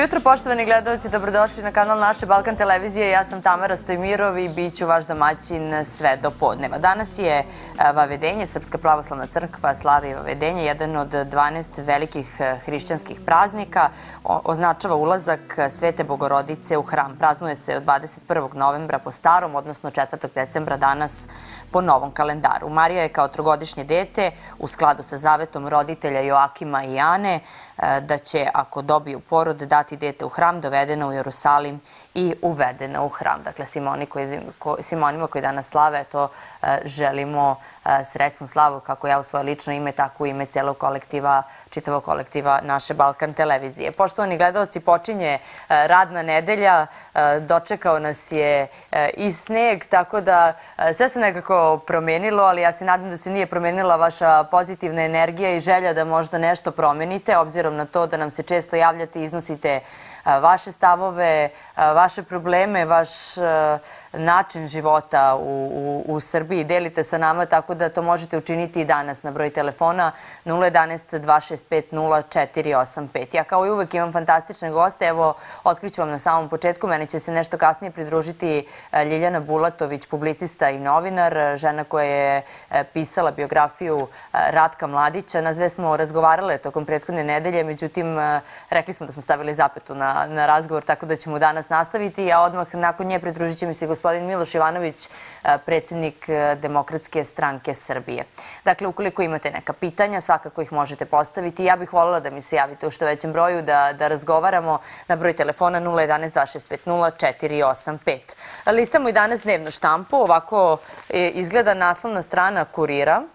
jutro, poštovani gledalci, dobrodošli na kanal naše Balkan televizije. Ja sam Tamara Stojmirov i bit ću vaš domaćin sve do podneva. Danas je Vavedenje, Srpska pravoslavna crkva slavi Vavedenje, jedan od 12 velikih hrišćanskih praznika. Označava ulazak Svete Bogorodice u hram. Praznuje se od 21. novembra po starom, odnosno 4. decembra danas po novom kalendaru. Marija je kao trogodišnje dete, u skladu sa zavetom roditelja Joakima i Ane, da će, ako dobiju porod, dati dete u hram, dovedena u Jerusalim i uvedena u hram. Dakle, svima onima koji danas slave, to želimo srećnu slavu, kako ja u svoje lično ime, tako u ime celog kolektiva, čitavog kolektiva naše Balkan televizije. Poštovani gledalci, počinje radna nedelja, dočekao nas je i sneg, tako da sve se nekako promenilo, ali ja se nadam da se nije promenila vaša pozitivna energija i želja da možda nešto promenite, obzirom na to da nam se često javljate i iznosite vaše stavove, vaše probleme, vaš način života u Srbiji. Delite sa nama, tako da to možete učiniti i danas na broj telefona 011 265 0485. Ja kao i uvek imam fantastične goste. Evo, otkriću vam na samom početku. Meni će se nešto kasnije pridružiti Ljiljana Bulatović, publicista i novinar, žena koja je pisala biografiju Ratka Mladića. Nas dve smo razgovarale tokom prethodne nedelje, međutim, rekli smo da smo stavili zapetu na razgovor, tako da ćemo danas nastaviti, a odmah nakon nje pridružit će mi se gospodin Miloš Ivanović, predsjednik Demokratske stranke Srbije. Dakle, ukoliko imate neka pitanja, svakako ih možete postaviti. Ja bih voljela da mi se javite u što većem broju, da razgovaramo na broj telefona 011 265 0485. Listamo i danas dnevnu štampu. Ovako izgleda naslovna strana Kurira.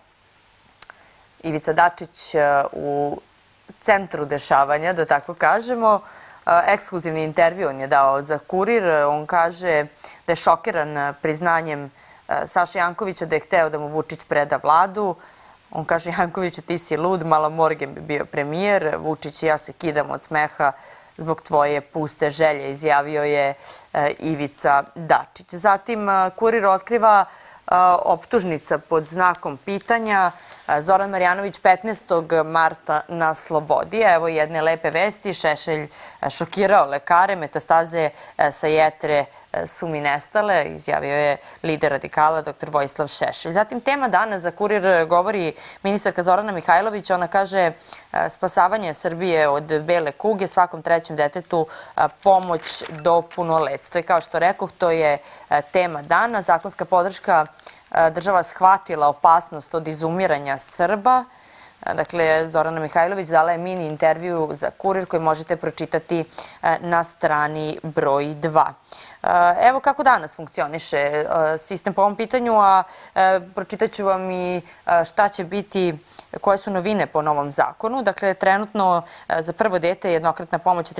Ivica Dačić u centru dešavanja, da tako kažemo. Ekskluzivni intervju on je dao za Kurir. On kaže da je šokiran priznanjem Saše Jankovića da je hteo da mu Vučić preda vladu. On kaže: Jankoviću, ti si lud, Mala Morgen bi bio premijer. Vučić i ja se kidamo od smeha zbog tvoje puste želje, izjavio je Ivica Dačić. Zatim Kurir otkriva optužnica pod znakom pitanja. Zoran Marjanović 15. marta na slobodi. Evo jedne lepe vesti. Šešelj šokirao lekare. Metastaze sa jetre su mi nestale, izjavio je lider radikala dr. Vojislav Šešelj. Zatim tema dana za Kurir govori ministarka Zorana Mihajlović. Ona kaže: spasavanje Srbije od bele kuge, svakom trećem detetu pomoć do punoletstva. I kao što rekoh, to je tema dana. Zakonska podrška: država shvatila opasnost od izumiranja Srba. Dakle, Zorana Mihajlović dala je mini intervju za Kurir koji možete pročitati na strani broj 2. Evo kako danas funkcioniše sistem po ovom pitanju, a pročitat ću vam i šta će biti, koje su novine po novom zakonu. Dakle, trenutno za prvo dete jednokratna pomoć je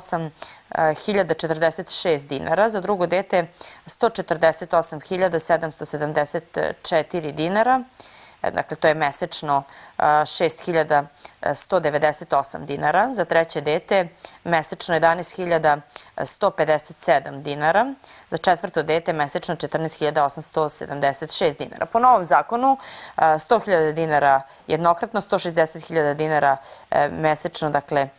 38.046 dinara, za drugo dete 148.774 dinara. Dakle, to je mesečno 6.198 dinara. Za treće dete mesečno 11.157 dinara. Za četvrto dete mesečno 14.876 dinara. Po novom zakonu 100.000 dinara jednokratno, 160.000 dinara mesečno, dakle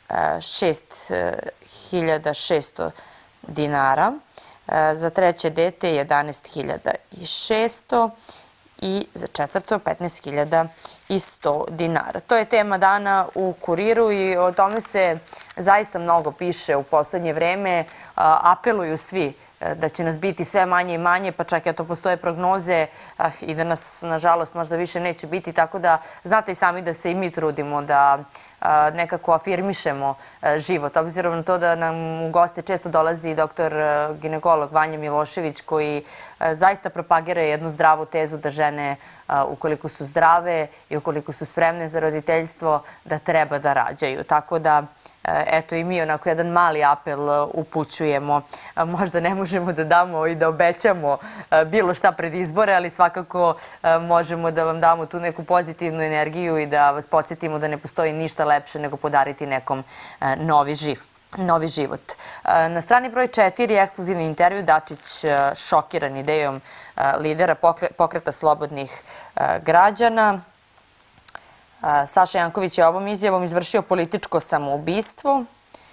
6.600 dinara. Za treće dete 11.600 i za četvrto 15.100 dinara. To je tema dana u Kuriru i o tome se zaista mnogo piše u poslednje vreme. Apeluju svi da će nas biti sve manje i manje, pa čak i to postoje prognoze i da nas, nažalost, možda više neće biti, tako da znate i sami da se i mi trudimo da nekako afirmišemo život. Obzirom na to da nam u goste često dolazi doktor ginekolog Vanja Milošević, koji zaista propagira jednu zdravu tezu da žene, ukoliko su zdrave i ukoliko su spremne za roditeljstvo, da treba da rađaju. Tako da, eto, i mi onako jedan mali apel upućujemo. Možda ne možemo da damo i da obećamo bilo šta pred izbore, ali svakako možemo da vam damo tu neku pozitivnu energiju i da vas podsjetimo da ne postoji ništa lepše nego podariti nekom novi život. Na strani broj 4 ekskluzivni intervju. Dačić šokiran idejom lidera Pokreta slobodnih građana. Saša Janković je ovom izjavom izvršio političko samoubistvo.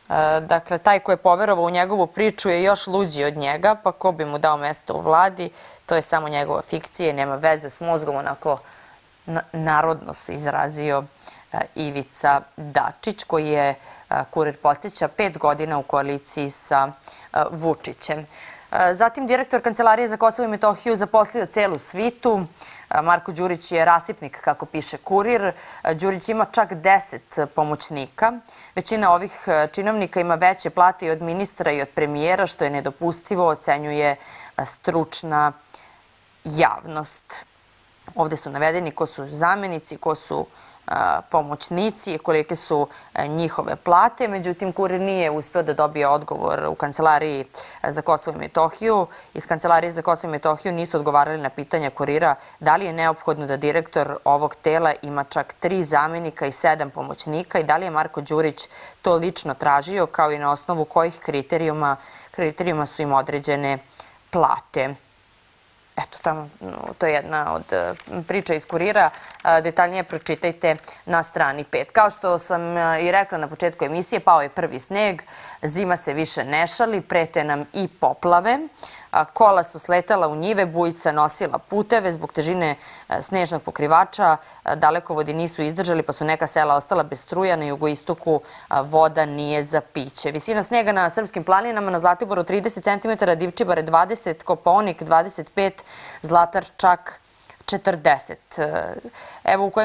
Dakle, taj ko je poverovao u njegovu priču je još luđi od njega, pa ko bi mu dao mesto u vladi, to je samo njegova fikcija i nema veze s mozgom, onako narodno se izrazio Ivica Dačić, koji je, Kurir podsjeća, 5 godina u koaliciji sa Vučićem. Zatim, direktor Kancelarije za Kosovo i Metohiju zaposlio celu svitu. Marko Đurić je rasipnik, kako piše Kurir. Đurić ima čak 10 pomoćnika. Većina ovih činovnika ima veće plate i od ministra i od premijera, što je nedopustivo, ocenjuje stručna javnost. Ovde su navedeni ko su zamenici, ko su pomoćnici i kolike su njihove plate. Međutim, Kurir nije uspeo da dobije odgovor u Kancelariji za Kosovo i Metohiju. Iz Kancelarije za Kosovo i Metohiju nisu odgovarali na pitanja Kurira da li je neophodno da direktor ovog tela ima čak 3 zamenika i 7 pomoćnika i da li je Marko Đurić to lično tražio, kao i na osnovu kojih kriterijuma su im određene plate. Eto, tamo, to je jedna od priča iz Kurira. Detaljnije pročitajte na strani 5. Kao što sam i rekla na početku emisije, pao je prvi sneg, zima se više ne šali, prete nam i poplave. Kola su sletala u njive, bujica nosila puteve. Zbog težine snežnog pokrivača dalekovodi nisu izdržali, pa su neka sela ostala bez struja. Na jugoistoku voda nije za piće. Visina snega na srpskim planinama: na Zlatiboru 30 cm, Divčibare 20, Kopaonik 25, Zlatar čak 40. Evo u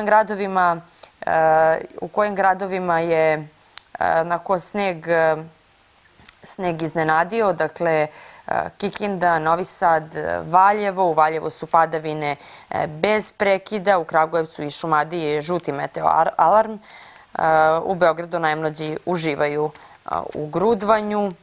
kojim gradovima je onako sneg iznenadio. Dakle, Kikinda, Novi Sad, Valjevo. U Valjevu su padavine bez prekida. U Kragujevcu i Šumadiji je žuti meteo alarm. U Beogradu najmlađi uživaju u grudvanju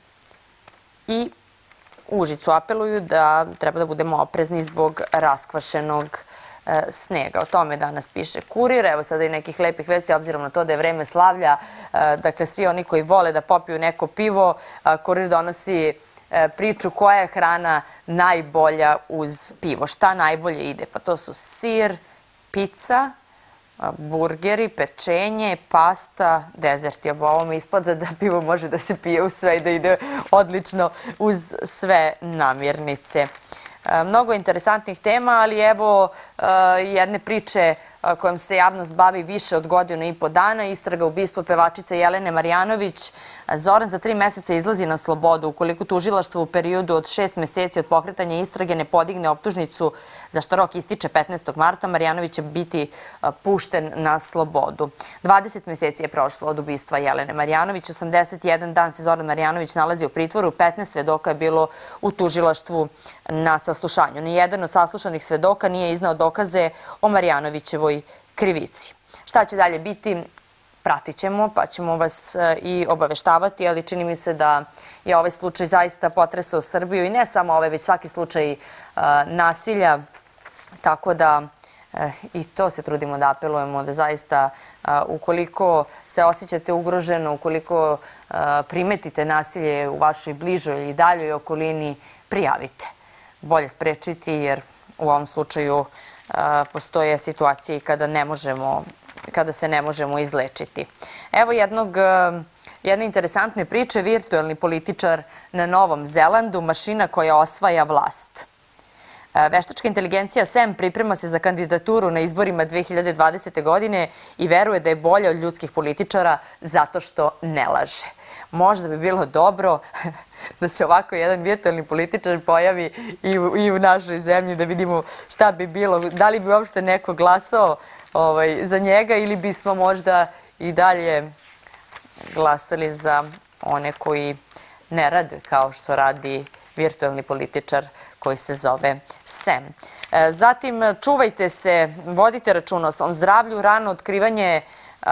i u Užicu apeluju da treba da budemo oprezni zbog raskvašenog snega. O tome danas piše Kurir. Evo sada i nekih lepih vesti, obzirom na to da je vreme slavlja. Dakle, svi oni koji vole da popiju neko pivo, Kurir donosi priču koja je hrana najbolja uz pivo. Šta najbolje ide? Pa to su sir, pizza, burgeri, pečenje, pasta, dezerti. Po ovome ispada da pivo može da se pije uz sve i da ide odlično uz sve namirnice. Mnogo interesantnih tema, ali evo jedne priče kojom se javnost bavi više od godinu i po dana. Istraga ubistva pevačice Jelene Marjanović. Zoran za 3 meseca izlazi na slobodu. Ukoliko tužilaštvo u periodu od 6 meseci od pokretanja istrage ne podigne optužnicu, za što rok ističe 15. marta, Marjanović će biti pušten na slobodu. 20 meseci je prošlo od ubistva Jelene Marjanović. 81 dan se Zoran Marjanović nalazi u pritvoru. 15 svedoka je bilo u tužilaštvu na saslušanju. Nijedan od saslušanih svedoka nije izneo dokaze o Marjanovićevoj krivici. Šta će dalje biti? Pratit ćemo, pa ćemo vas i obaveštavati, ali čini mi se da je ovaj slučaj zaista potresao Srbiju i ne samo ovaj, već svaki slučaj nasilja, tako da i to se trudimo da apelujemo, da zaista ukoliko se osjećate ugroženo, ukoliko primetite nasilje u vašoj bližoj ili daljoj okolini, prijavite. Bolje sprečiti, jer u ovom slučaju postoje situacije i kada se ne možemo izlečiti. Evo jedne interesantne priče. Virtuelni političar na Novom Zelandu, mašina koja osvaja vlast. Veštačka inteligencija SEM priprema se za kandidaturu na izborima 2020. godine i veruje da je bolja od ljudskih političara zato što ne laže. Možda bi bilo dobro da se ovako jedan virtualni političar pojavi i u našoj zemlji, da vidimo šta bi bilo, da li bi uopšte neko glasao za njega ili bismo možda i dalje glasali za one koji ne rade kao što radi virtualni političar koji se zove SEM. Zatim, čuvajte se, vodite računa o svom zdravlju. Rano otkrivanje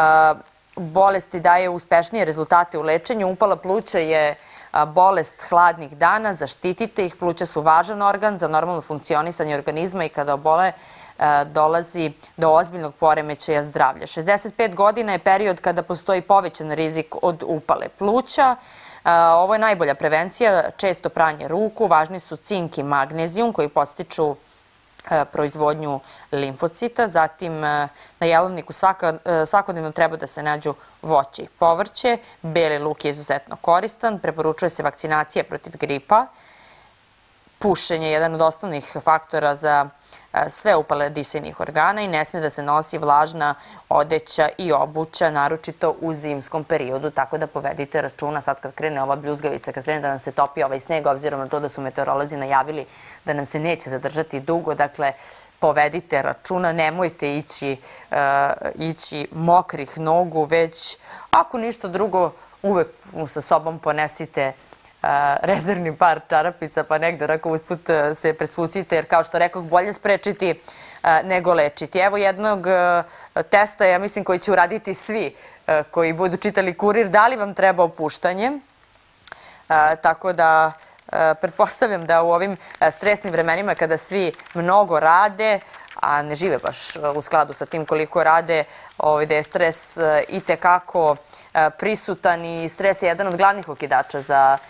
bolesti daje uspešnije rezultate u lečenju. Upala pluća je bolest hladnih dana, zaštitite ih. Pluća su važan organ za normalno funkcionisanje organizma i kada obole dolazi do ozbiljnog poremećaja zdravlja. 65 godina je period kada postoji povećan rizik od upale pluća. Ovo je najbolja prevencija, često pranje ruku, važni su cink i magnezijum koji podstiču proizvodnju limfocita. Zatim na jelovniku svakodnevno treba da se nađu voće i povrće. Beli luk je izuzetno koristan. Preporučuje se vakcinacija protiv gripa. Pušenje je jedan od osnovnih faktora za sve upale disajnih organa i ne smije da se nosi vlažna odeća i obuća, naročito u zimskom periodu, tako da povedite računa sad kad krene ova bljuzgavica, kad krene da nam se topi ovaj sneg, obzirom na to da su meteorolozi najavili da nam se neće zadržati dugo, dakle povedite računa, nemojte ići mokrih nogu, već ako ništa drugo uvek sa sobom ponesite rezervni par čarapica, pa negde onako usput se presvucite, jer kao što rekoh, bolje sprečiti nego lečiti. Evo jednog testa, ja mislim, koji će uraditi svi koji budu čitali Kurir, da li vam treba opuštanje. Tako da pretpostavljam da u ovim stresnim vremenima kada svi mnogo rade, a ne žive baš u skladu sa tim koliko rade, da je stres i tekako prisutan i stres je jedan od glavnih okidača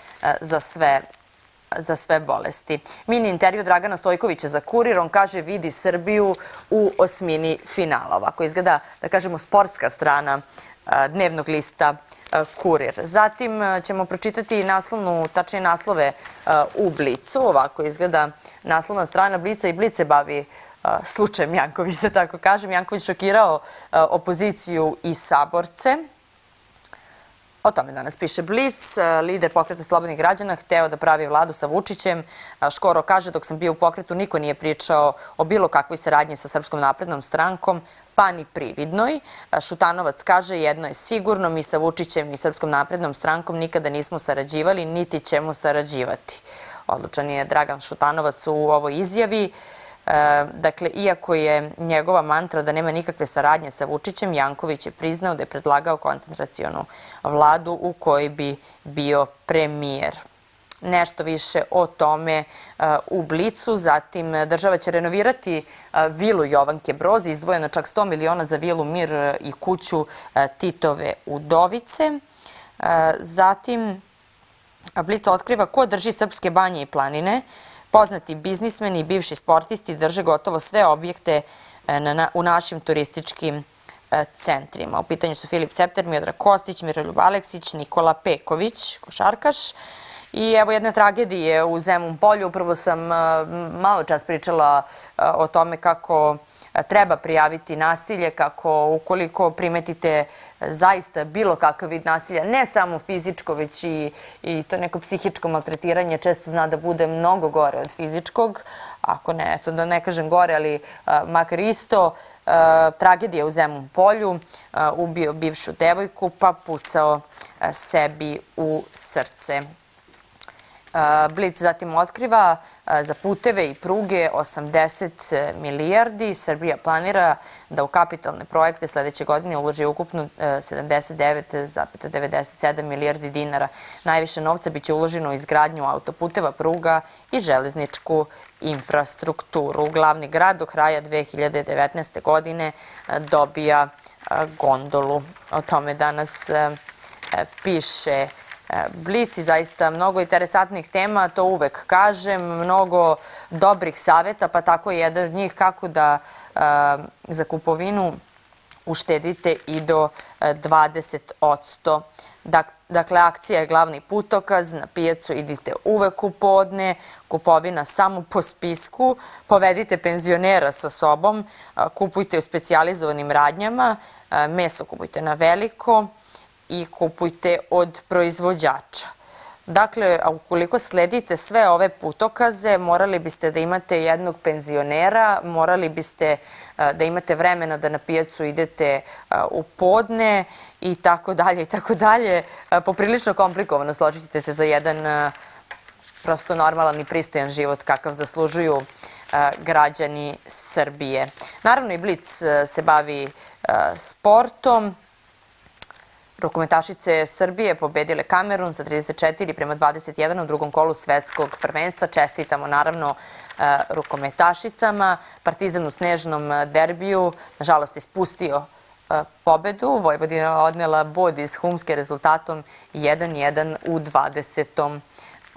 za sve bolesti. Mini intervju Dragana Stojkovića za Kurir, on kaže vidi Srbiju u osmini finala. Ovako izgleda, da kažemo, sportska strana dnevnog lista Kurir. Zatim ćemo pročitati tačnije naslove u Blicu. Ovako izgleda naslovna strana Blica i Blic se bavi slučajem Janković, da tako kažem. Janković šokirao opoziciju i saborce. O tome danas piše Blic. Lider Pokreta slobodnih građana hteo da pravi vladu sa Vučićem. Škoro kaže, dok sam bio u pokretu, niko nije pričao o bilo kakvoj saradnji sa Srpskom naprednom strankom, pa ni prividnoj. Šutanovac kaže, jedno je sigurno, mi sa Vučićem i Srpskom naprednom strankom nikada nismo sarađivali, niti ćemo sarađivati. Odlučan je Dragan Šutanovac u ovoj izjavi. Dakle, iako je njegova mantra da nema nikakve saradnje sa Vučićem, Janković je priznao da je predlagao koncentracionu vladu u kojoj bi bio premijer. Nešto više o tome u Blicu. Zatim, država će renovirati vilu Jovanke Broz, izdvojeno čak 100 miliona za vilu Mir i kuću Titove udovice. Zatim, Blic otkriva ko drži srpske banje i planine. Poznati biznismeni i bivši sportisti drže gotovo sve objekte u našim turističkim centrima. U pitanju su Filip Cepter, Miodrag Kostić, Miroljub Aleksić, Nikola Peković, košarkaš. I evo jedne tragedije u Zemun Polju. Upravo sam malo čas pričala o tome kako treba prijaviti nasilje, kako ukoliko primetite zaista bilo kakav vid nasilja, ne samo fizičko, već i to neko psihičko maltretiranje često zna da bude mnogo gore od fizičkog, ako ne, eto da ne kažem gore, ali makar isto. Tragedija u Zemun Polju, ubio bivšu devojku pa pucao sebi u srce. Blic zatim otkriva za puteve i pruge 80 milijardi. Srbija planira da u kapitalne projekte sledeće godine uloži ukupno 79,97 milijardi dinara. Najviše novca biće uloženo u izgradnju autoputeva, pruga i železničku infrastrukturu. Glavni grad do kraja 2019. godine dobija gondolu. O tome danas piše Blic i zaista mnogo interesantnih tema, to uvek kažem, mnogo dobrih saveta, pa tako je jedan od njih kako da za kupovinu uštedite i do 20%. Dakle, akcija je glavni putokaz, na pijacu idite uvek u podne, kupovina samo po spisku, povedite penzionera sa sobom, kupujte u specijalizovanim radnjama, meso kupujte na veliko i kupujte od proizvođača. Dakle, ukoliko sledite sve ove putokaze, morali biste da imate jednog penzionera, morali biste da imate vremena da na pijacu idete u podne i tako dalje i tako dalje. Poprilično komplikovano, složite se, za jedan prosto normalan i pristojan život kakav zaslužuju građani Srbije. Naravno i Blic se bavi sportom. Rukometašice Srbije pobedile Kamerun sa 34:21 u drugom kolu svetskog prvenstva. Čestitamo naravno rukometašicama. Partizan u snežnom derbiju, nažalost, ispustio pobedu. Vojvodina odnela bod iz Humske rezultatom 1:1 u 20.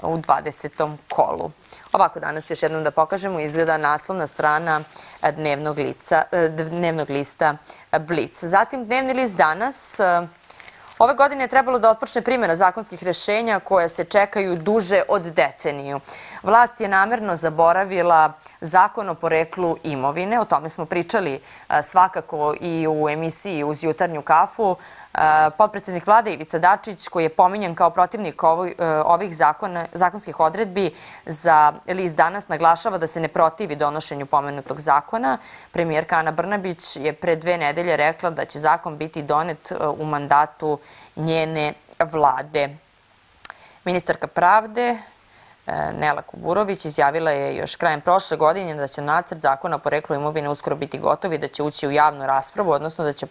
u 20. kolu. Ovako danas još jednom da pokažemo izgleda naslovna strana dnevnog lista Blic. Zatim dnevni list Danas. Ove godine je trebalo da otpočne primjena zakonskih rešenja koja se čekaju duže od deceniju. Vlast je namerno zaboravila zakon o poreklu imovine. O tome smo pričali svakako i u emisiji Uz jutarnju kafu. Potpredsednik vlade Ivica Dačić, koji je pominjan kao protivnik ovih zakonskih odredbi, za list Danas naglašava da se ne protivi donošenju pomenutog zakona. Premijerka Ana Brnabić je pre 2 nedelje rekla da će zakon biti donet u mandatu njene vlade. Ministarka pravde Nela Kuburović izjavila je još krajem prošle godine da će nacrt zakona o poreklu imovine uskoro biti gotov i da će ući u javnu raspravu, odnosno da će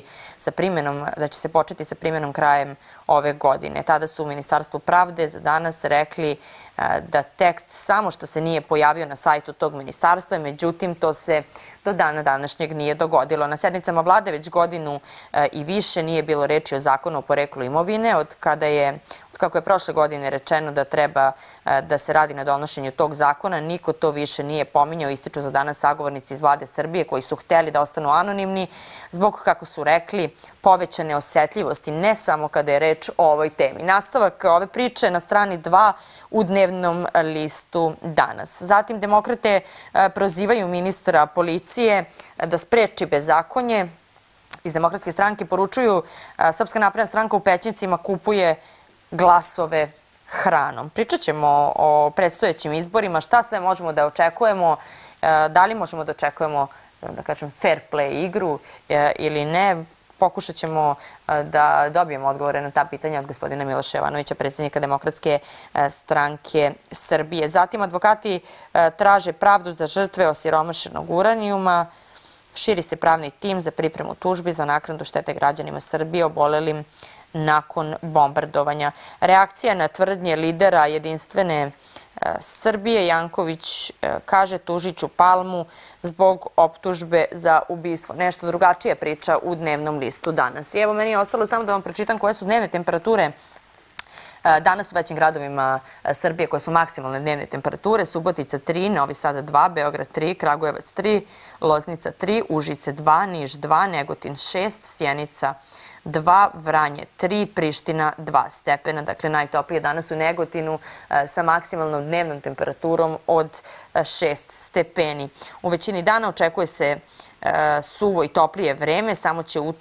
se početi sa primjenom krajem ove godine. Tada su u Ministarstvu pravde za Danas rekli da tekst samo što se nije pojavio na sajtu tog ministarstva, međutim to se do dana današnjeg nije dogodilo. Na sednicama vlade već godinu i više nije bilo reči o zakonu o poreklu imovine, kako je prošle godine rečeno da treba da se radi na donošenju tog zakona, niko to više nije pominjao, ističu za danas sagovornici iz vlade Srbije koji su hteli da ostanu anonimni zbog, kako su rekli, povećane osetljivosti, ne samo kada je reč o ovoj temi. Nastavak ove priče na strani 2 u dnevnom listu Danas. Zatim demokrate prozivaju ministra policije da spreči bezakonje. Iz Demokratske stranke poručuju Srpska napredna stranka u Pećincima kupuje glasove hranom. Pričat ćemo o predstojećim izborima, šta sve možemo da očekujemo, da li možemo da očekujemo, da kažem, fair play igru ili ne. Pokušat ćemo da dobijemo odgovore na ta pitanja od gospodina Miloša Jovanovića, predsjednika Demokratske stranke Srbije. Zatim advokati traže pravdu za žrtve osiromašenog uranijuma. Širi se pravni tim za pripremu tužbi za naknadu štete građanima Srbije obolelim nakon bombardovanja. Reakcija na tvrdnje lidera Jedinstvene Srbije, Janković kaže tužiću Palmu zbog optužbe za ubistvo. Nešto drugačija priča u dnevnom listu Danas. I evo, meni je ostalo samo da vam pročitam koje su dnevne temperature danas u većim gradovima Srbije, koje su maksimalne dnevne temperature. Subotica 3, Novi Sad 2, Beograd 3, Kragujevac 3, Loznica 3, Užice 2, Niš 2, Negotin 6, Sjenica 2, Vranje 3, Priština 2 stepena. Dakle, najtoplije danas u Negotinu sa maksimalnom dnevnom temperaturom od 6 stepeni. U većini dana očekuje se suvo i toplije vreme, samo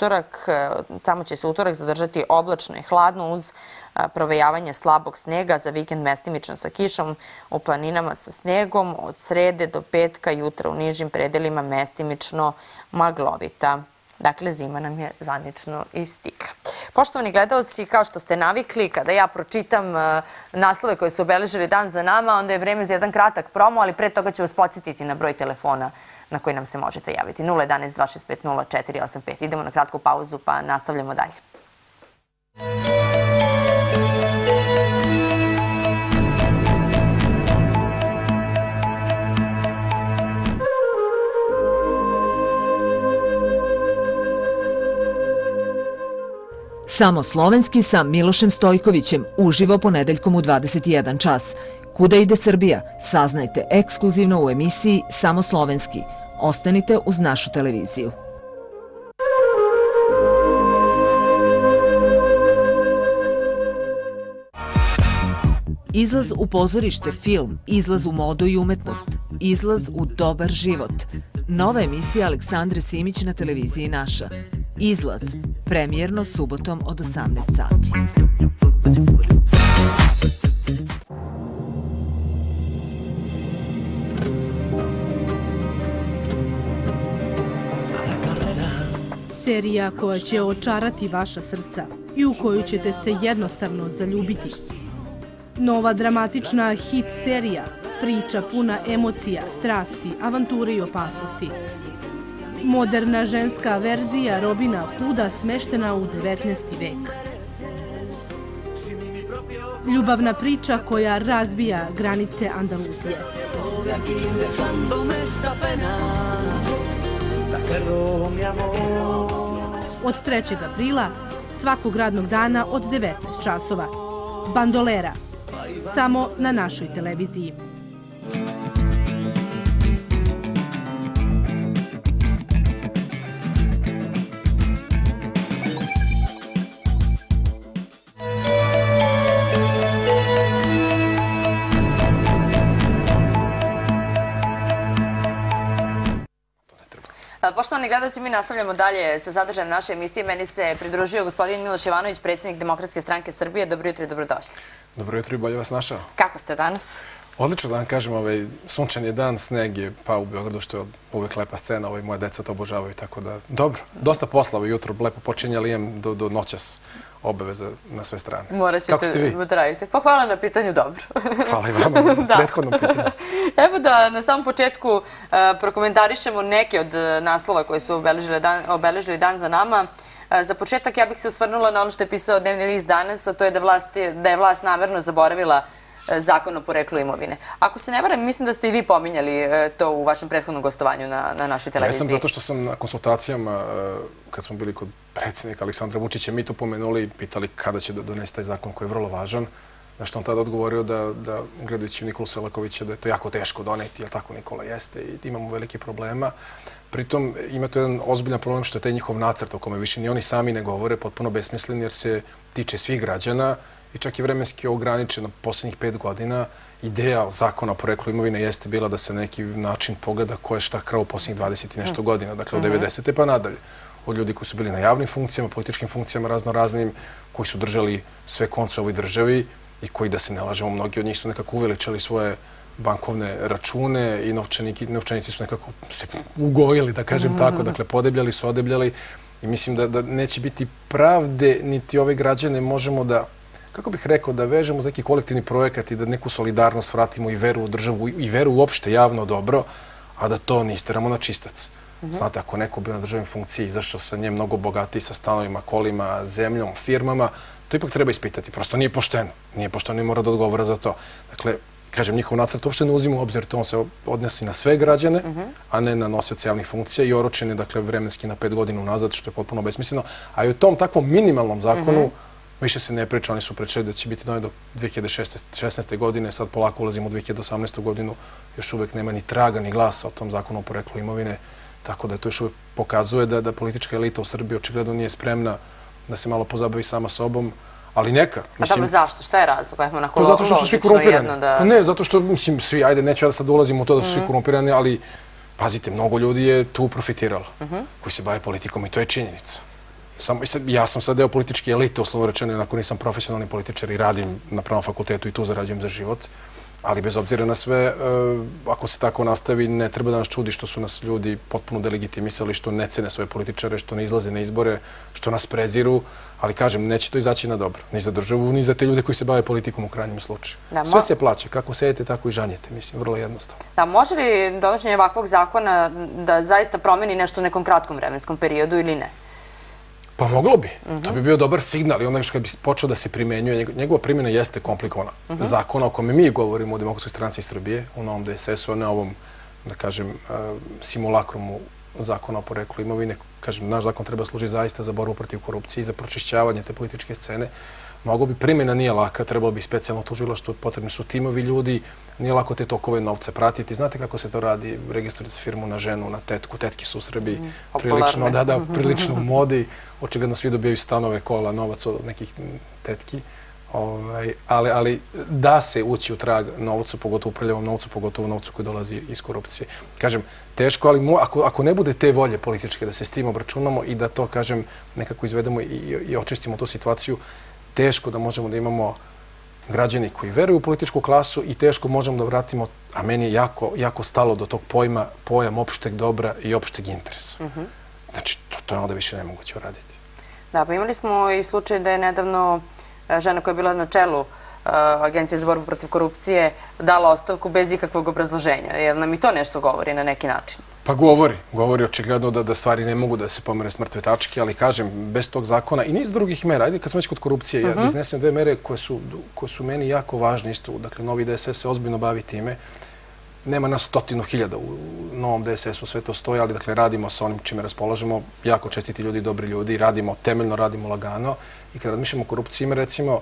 će se utorak zadržati oblačno i hladno uz provejavanje slabog snega, za vikend mestimično sa kišom, u planinama sa snegom, od srede do petka jutra u nižim predelima mestimično maglovita. Dakle, zima nam je zvanično i stigla. Poštovani gledalci, kao što ste navikli, kada ja pročitam naslove koje su obeležili dan za nama, onda je vreme za jedan kratak promo, ali pre toga ću vas podsjetiti na broj telefona na koji nam se možete javiti. 011 265 0485. Idemo na kratku pauzu pa nastavljamo dalje. Samo slovenski sa Milošem Stojkovićem, uživo ponedeljkom u 21 čas. Kuda ide Srbija? Saznajte ekskluzivno u emisiji Samo slovenski. Ostanite uz našu televiziju. Izlaz u pozorište, film, izlaz u modu i umetnost, izlaz u dobar život. Nova emisija Aleksandre Simić na televiziji Naša. Izlaz, premijerno subotom od 18 sati. Serija koja će očarati vaša srca i u koju ćete se jednostavno zaljubiti. Nova dramatična hit serija, priča puna emocija, strasti, avanture i opasnosti. Moderna ženska verzija Robina Hooda smeštena u 19. vek. Ljubavna priča koja razbija granice Andaluzije. Od 3. aprila, svakog radnog dana od 19 časova. Bandolera. samo na našoj televiziji. Poštovani gledalci, mi nastavljamo dalje sa sadržajem naše emisije. Meni se pridružio gospodin Miloš Jovanović, predsjednik Demokratske stranke Srbije. Dobro jutro i dobrodošli. Dobro jutro i bolje vas našao. Kako ste danas? Odlično da vam kažem, sunčan je dan, sneg je pao u Beogradu, što je uvijek lepa scena, moje deca to obožavaju, tako da dobro. Dosta posla jutro, lepo počinje, ali imam do noćas obaveza na sve strane. Morat ćete da radite. Pa hvala na pitanju, dobro. Hvala i vama, prethodno pitanje. Evo da na samom početku prokomentarišemo neke od naslova koje su obeležili dan za nama. Za početak ja bih se osvrnula na ono što je pisao Dnevni list danas, a to je da je vlast namerno zaboravila zakon o poreklu imovine. Ako se ne varam, mislim da ste i vi pominjali to u vašem prethodnom gostovanju na našoj televiziji. Ja sam zato što sam na konsultacijama, kad smo bili kod predsjednika Aleksandra Vučića, mi to pomenuli i pitali kada će donesti taj zakon koji je vrlo važan. Na što on tada odgovorio da gledajući Nikolu Selakovića, da je to jako teško doneti, jer tako Nikola jeste i imamo velike problema. Pritom ima to jedan ozbiljan problem što je taj njihov nacrt o kome više ni oni sami ne govore, potpuno besmislen jer se tiče svih građana i čak i vremenski ograničeno posljednjih 5 godina. Ideja zakona o poreklu imovine jeste bila da se na neki način pogleda ko je šta krao u posljednjih 20 i nešto godina, dakle od 90. pa nadalje. Od ljudi koji su bili na javnim funkcijama, političkim funkcijama raznoraznim, koji su držali sve konce u ovoj državi i koji, da se ne lažemo, mnogi od njih su nekako uveličali svoje bankovne račune i novčanici su nekako se ugojili, da kažem tako, dakle podebljali su, odebljali i mislim da neće biti pravde, niti ove građane možemo da, kako bih rekao, da vežemo za neki kolektivni projekat i da neku solidarnost vratimo i veru u državu i veru uopšte javno dobro, a da to ne isteramo na čistac. Znate, ako neko bio na državnoj funkciji, izašao sa nje mnogo bogatiji, sa stanovima, kolima, zemljom, firmama, to ipak treba ispitati. Prosto nije pošteno. Nije pošteno i mora da odgovara za to. Dakle, kažem, njihov nacrt uopšte ne uzima u obzir, to on se odnosi na sve građane, a ne na nosioce javnih funkcija i oročen je, dakle, vremenski na 5 godina unazad, što je potpuno besmisleno. A i u tom takvom minimalnom zakonu više se ne priča, oni su pričali da će biti donet do 2016. godine, sad polako ulazimo u 2018. godinu, još uvek nema ni traga, ni glasa o tom zakonu o poreklu imovine, tako da to još uvek pokazuje da politička elita u Srbiji očigledno nije spremna da se malo pozabavi sama sobom, ali neka. A dobro, zašto? Šta je razlog? Zato što su svi korumpirani. Pa ne, zato što, mislim, svi, ajde, neću ja da sad ulazim u to da su svi korumpirani, ali, pazite, mnogo ljudi je tu profitiralo, koji se bave politikom i to je činjenica. Ja sam sad deo političke elite, uslovno rečeno, jednako nisam profesionalni političar i radim na Pravnom fakultetu i tu zarađujem za život, ali bez obzira na sve, ako se tako nastavi, ne treba da nas čudi što su nas ljudi potpuno delegitimisali, što ne cene svoje političare, što ne izlaze na izbore, što nas preziru, ali kažem, neće to izaći na dobro, ni za državu, ni za te ljude koji se bave politikom u krajnjem slučaju. Sve se plaća, kako sejete, tako i žanjete, mislim, vrlo jednostavno. Da, može li donošenje ovakvog zakona da zaista promeni nešto u nekom kratkom vremenskom periodu ili ne? Pa moglo bi. To bi bio dobar signal i onda kad bi počeo da se primenjuje, njegova primjena jeste komplikovana. Zakona o kome mi govorimo u Demokratskoj stranci Srbije, u novom DSS-u, a ne ovom, da kažem, simulakrumu zakona o poreklu imovine. Kažem, naš zakon treba služiti zaista za borbu protiv korupcije i za pročišćavanje te političke scene. Mogo bi, primjena nije laka, trebalo bi specijalno tužilaštvo, potrebni su timovi ljudi, nije lako te tokove novce pratiti. Znate kako se to radi, registrujete firmu na ženu, na tetku, tetke su u Srbiji prilično u modi, očigledno svi dobijaju stanove, kola, novac od nekih tetki, ali da se ući u trag novcu, pogotovo uprljavom novcu, pogotovo novcu koji dolazi iz korupcije. Kažem, teško, ali ako ne bude te volje političke da se s tim obračunamo i da to, kažem, nekako izvedemo i očistimo tu situaciju, teško da možemo da imamo građani koji veruju u političku klasu i teško možemo da vratimo, a meni je jako stalo do tog pojam opšteg dobra i opšteg interesa. Znači, to je onda više nemoguće uraditi. Da, pa imali smo i slučaj da je nedavno žena koja je bila na čelu Agencije za borbu protiv korupcije dala ostavku bez ikakvog obrazloženja. Jer nam i to nešto govori na neki način? Pa govori očigledno da stvari ne mogu da se pomere s mrtve tačke, ali kažem, bez tog zakona i niz drugih mera. Ajde, kad smo već kod korupcije, ja iznesem 2 mere koje su meni jako važne isto. Dakle, novi DSS se ozbiljno bavi time. Nema nas 100.000 u novom DSS-u, sve to stoji, ali dakle radimo sa onim čime raspolažemo. Jako čestiti ljudi, dobri ljudi, temeljno radimo lagano. I kada razmišljamo o korupciji, ima recimo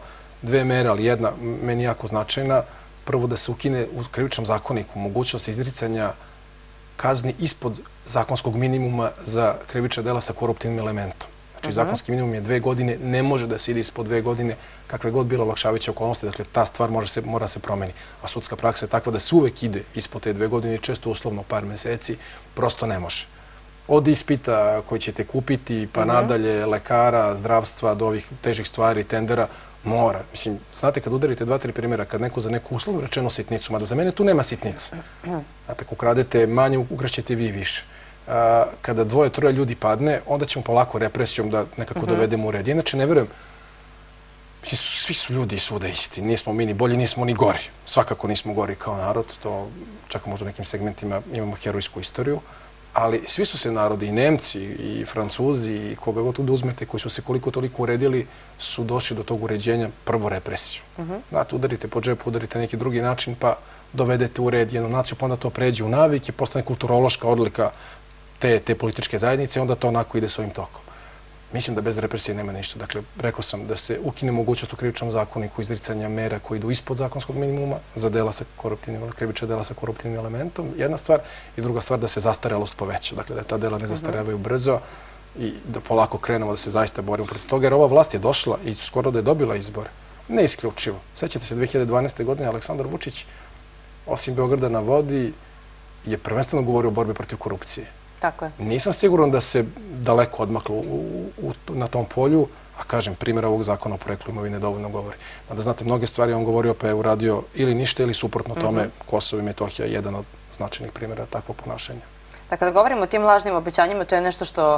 dve mere, ali jedna meni jako značajna. Prvo, da se ukine u krivičnom zakoniku mogućnost izricanja kazni ispod zakonskog minimuma za krivična dela sa koruptivnim elementom. Znači, zakonski minimum je 2 godine, ne može da se ide ispod 2 godine, kakve god bilo olakšavajuće okolnosti, dakle, ta stvar mora se promeni. A sudska praksa je takva da se uvek ide ispod te 2 godine, često uslovno par meseci, prosto ne može. Od ispita koji ćete kupiti, pa nadalje, lekara, zdravstva, do ovih težih stvari, tendera, mora. Mislim, znate, kad udarite 2-3 primjera, kad neko za neku uslovnu rečeno sitnicu, mada za mene tu nema sitnica. Znate, ako ukradete manje, ukrašćete vi više. Kada 2-3 ljudi padne, onda ćemo polako represijom da nekako dovedemo u red. Inače, ne verujem, mislim, svi su ljudi svuda isti. Nismo mi ni bolji, nismo ni gori. Svakako nismo gori kao narod, to čak možda u nekim segmentima imamo herojsku istoriju. Ali svi su se narodi, i Nemci, i Francuzi, i koga god tu uzmete, koji su se koliko toliko uredili, su došli do tog uređenja prvo represiju. Znate, udarite po džepu, udarite na neki drugi način, pa dovedete u red jednu naciju, pa onda to pređe u navik i postane kulturološka odlika te političke zajednice i onda to onako ide svojim tokom. Mislim da bez represije nema ništa. Dakle, rekao sam da se ukine mogućnost u krivičnom zakoniku izricanja mera koji idu ispod zakonskog minimuma za dela sa koruptivnim, krivična dela sa koruptivnim elementom, jedna stvar, i druga stvar da se zastarelost poveća. Dakle, da ta dela ne zastarevaju brzo i da polako krenemo da se zaista borimo protiv toga, jer ova vlast je došla i skoro da je dobila izbor. Ne isključivo. Sećate se, 2012. godine Aleksandar Vučić, osim Beograda na vodi, je prvenstveno govorio o borbi protiv korupcije. Tako je. Nisam siguran da se daleko odmaklo na tom polju, a kažem, primjer ovog zakona o poreklu imovine dovoljno govori. Da znate, mnoge stvari on govorio pa je uradio ili ništa ili suprotno tome. Kosovo i Metohija je jedan od značajnih primjera takvog ponašanja. Da, kada govorimo o tim lažnim obećanjima, to je nešto što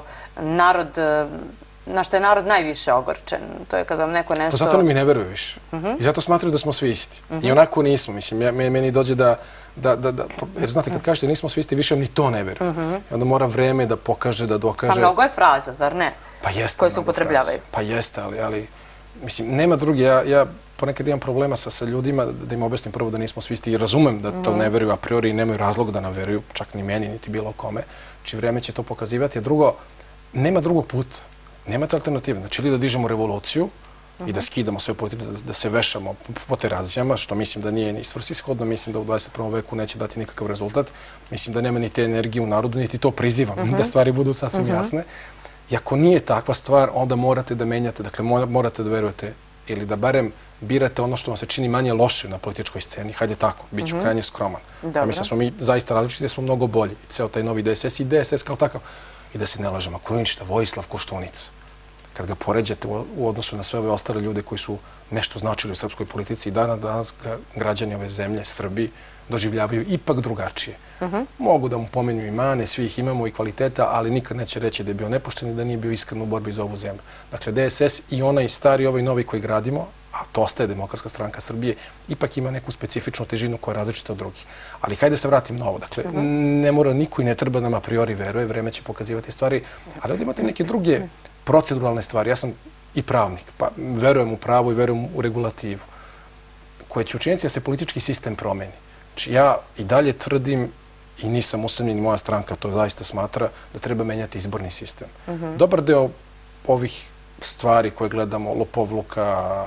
na što je narod najviše ogorčen. To je kada vam neko nešto... Zato nam i ne veruju više. I zato smatraju da smo svi isti. I onako nismo. Mislim, meni dođe da... Jer znate, kad kažete nismo svi isti, više vam ni to ne veruju. I onda mora vreme da pokaže, da dokaže... Pa mnogo je fraza, zar ne? Pa jeste. Koje se upotrebljavaju. Pa jeste, ali... Mislim, nema drugi. Ja ponekad imam problema sa ljudima da im objasnim prvo da nismo svi isti i razumem da to ne veruju a priori i nemaju razlog da nam veruju, čak ni meni, niti bilo kome. Znači, vreme će to pokazivati. A drugo, nema drugog puta. Nemate alternative. Znači, ili da dižemo revoluciju i da skidamo sve politike, da se vešamo po terazijama, što mislim da nije ni svrsishodno, mislim da u 21. veku neće dati nikakav rezultat. Mislim da nema ni te energije u narodu, niti to prizivam, da stvari budu sasvim jasne. I ako nije takva stvar, onda morate da menjate, dakle, morate da verujete ili da barem birate ono što vam se čini manje loše na političkoj sceni. Hajde tako, bit ću krajnje skroman. Mislim da smo mi zaista različiti, da smo mnogo bolji. I ceo taj novi DSS i DSS kao takav. I da se ne lažemo, ako je ništa, Vojislav Koštunica. Kad ga poređate u odnosu na sve ove ostale ljude koji su nešto značili u srpskoj politici i danas građani ove zemlje, Srbi, doživljavaju ipak drugačije. Mogu da mu pomenju i mane, svi ih imamo i kvaliteta, ali nikad neće reći da je bio nepošten i da nije bio iskren u borbi za ovu zemlju. Dakle, DSS i onaj stari, ovaj novi koji gradimo, a to ostaje Demokratska stranka Srbije, ipak ima neku specifičnu težinu koja je različita od drugih. Ali hajde se vratim na ovo. Dakle, ne mora niko i ne treba nam a priori veruje, vreme će pokazivati stvari, ali ovdje imate neke druge proceduralne stvari. Ja sam i pravnik, pa verujem u pravo i verujem u regulativu, koja će učiniti da se politički sistem promeni. Znači, ja i dalje tvrdim, i nisam usamljen, i moja stranka to zaista smatra, da treba menjati izborni sistem. Dobar deo ovih stvari koje gledamo, lopovluka,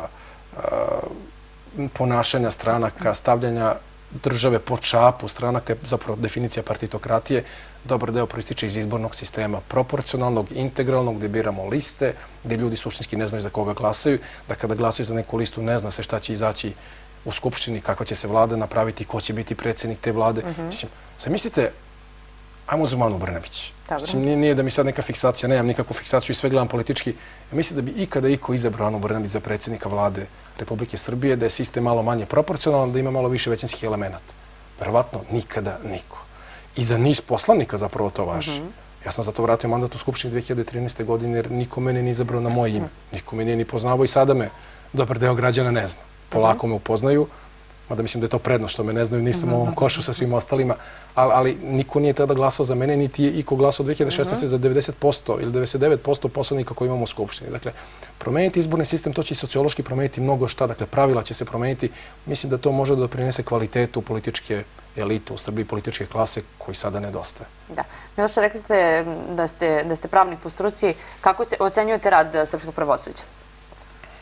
ponašanja stranaka, stavljanja države pod šapu stranaka, je zapravo definicija partitokratije, dobar deo proističe iz izbornog sistema, proporcionalnog, integralnog, gdje biramo liste, gdje ljudi suštinski ne znaju za koga glasaju, da kada glasaju za neku listu ne zna se šta će izaći u Skupštini, kakva će se vlada napraviti, ko će biti predsjednik te vlade. Mislim, zamislite, ajmo za Anu Brnabić. Nije da mi sad neka fiksacija, nemam nikakvu fiksaciju i sve gledam politički. Ja mislim da bi ikada iko izabrao Anu Brnabić za predsjednika vlade Republike Srbije, da je sistem malo manje proporcionalan, da ima malo više većinskih elemenata. Verovatno nikada niko. I za niz poslanika zapravo to važi. Ja sam zato vratio mandat u Skupštini 2013. godine jer niko mene nije izabrao na moje ime. Niko me nije ni poznavao i sada me dobar deo građana ne zna. Polako me upoznaju, mada mislim da je to prednost što me ne znaju, nisam u ovom košu sa svim ostalima, ali niko nije tada glasao za mene, niti je iko glasao 2016. za 90% ili 99% poslanika koji imamo u Skupštini. Dakle, promeniti izborni sistem, to će i sociološki promeniti mnogo šta, dakle, pravila će se promeniti. Mislim da to može da doprinese kvalitetu političke elite u Srbiji, političke klase koji sada nedostaje. Da. Miloše, rekli ste da ste pravnik po struci. Kako ocenjujete rad srpskog pravosuđa?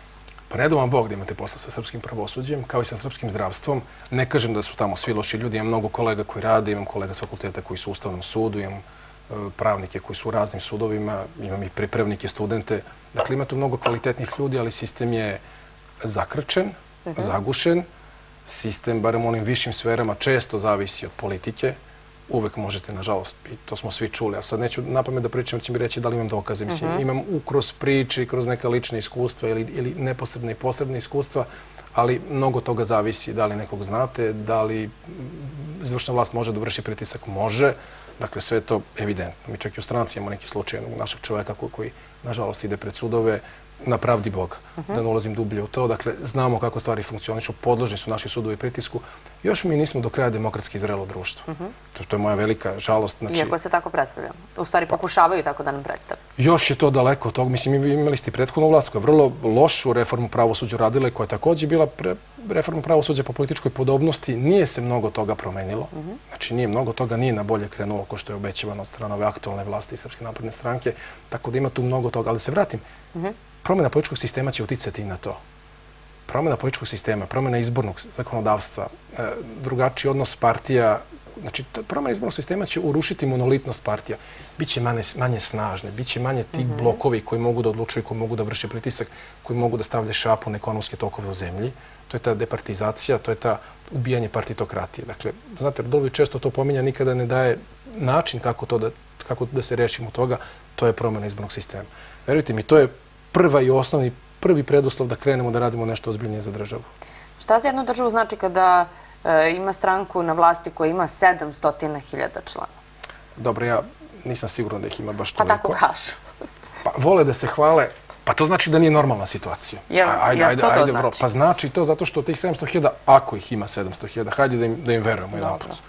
Pa ne doma Bog da imate posla sa srpskim pravosuđem, kao i sa srpskim zdravstvom. Ne kažem da su tamo svi loši ljudi, imam mnogo kolega koji rade, imam kolega s fakulteta koji su u Ustavnom sudu, imam pravnike koji su u raznim sudovima, imam i pripravnike, studente. Dakle, ima tu mnogo kvalitetnih ljudi, ali sistem je zakrčen, zagušen. Sistem, barem u onim višim sferama, često zavisi od politike. Uvek možete, nažalost, i to smo svi čuli, a sad neću napamet da pričam, će mi reći da li imam dokaze. Mislim, imam kroz priče i kroz neka lična iskustva ili neposredne i posredne iskustva, ali mnogo toga zavisi da li nekog znate, da li izvršna vlast može da vrši pritisak, može. Dakle, sve je to evidentno. Mi čak i u stranci imamo neki slučaj našeg čoveka koji, nažalost, ide pred sudove na pravdi Boga. Da ne ulazim dublje u to. Dakle, znamo kako stvari funkcionišu, podložni su naši sudovi pritisku. Još mi nismo do kraja demokratski zrelo društvo. To je moja velika žalost. Iako se tako predstavlja. U stvari pokušavaju tako da nam predstavlja. Još je to daleko od toga. Mislim, imali ste i prethodnu vlast koja je vrlo lošu reformu pravosuđa radila i koja je također bila reforma pravosuđa po političkoj podobnosti. Nije se mnogo toga promenilo. Znači, mnogo toga nije na bolje krenulo ko što je obećavano od strane ove aktualne vlasti i Srpske napredne stranke. Tako da ima tu mnogo toga. Ali se vratim. Promjena političkog sistema će uticati i na to. Promjena političkog sistema, promjena izbornog zakonodavstva, drugačiji odnos partija, znači promjena izbornog sistema će urušiti monolitnost partija. Biće manje snažne, biće manje tih blokovi koji mogu da odlučuju, koji mogu da vrše pritisak, koji mogu da stavlja šapu na ekonomske tokove u zemlji. To je ta departizacija, to je ta ubijanje partitokratije. Dakle, znate, Radulović često to pominja, nikada ne daje način kako da se rešimo toga, to je promjena izbornog sistema. Verujte mi, to je prva i osnovni, prvi preduslov da krenemo da radimo nešto ozbiljnije za državu. Šta za jednu državu znači kada ima stranku na vlasti koja ima 700.000 člana? Dobro, ja nisam siguran da ih ima baš toliko. Pa tako kažu. Pa vole da se hvale, pa to znači da nije normalna situacija. Jel to znači? Pa znači to zato što tih 700.000, ako ih ima 700.000, hajde da im verujemo jedan put.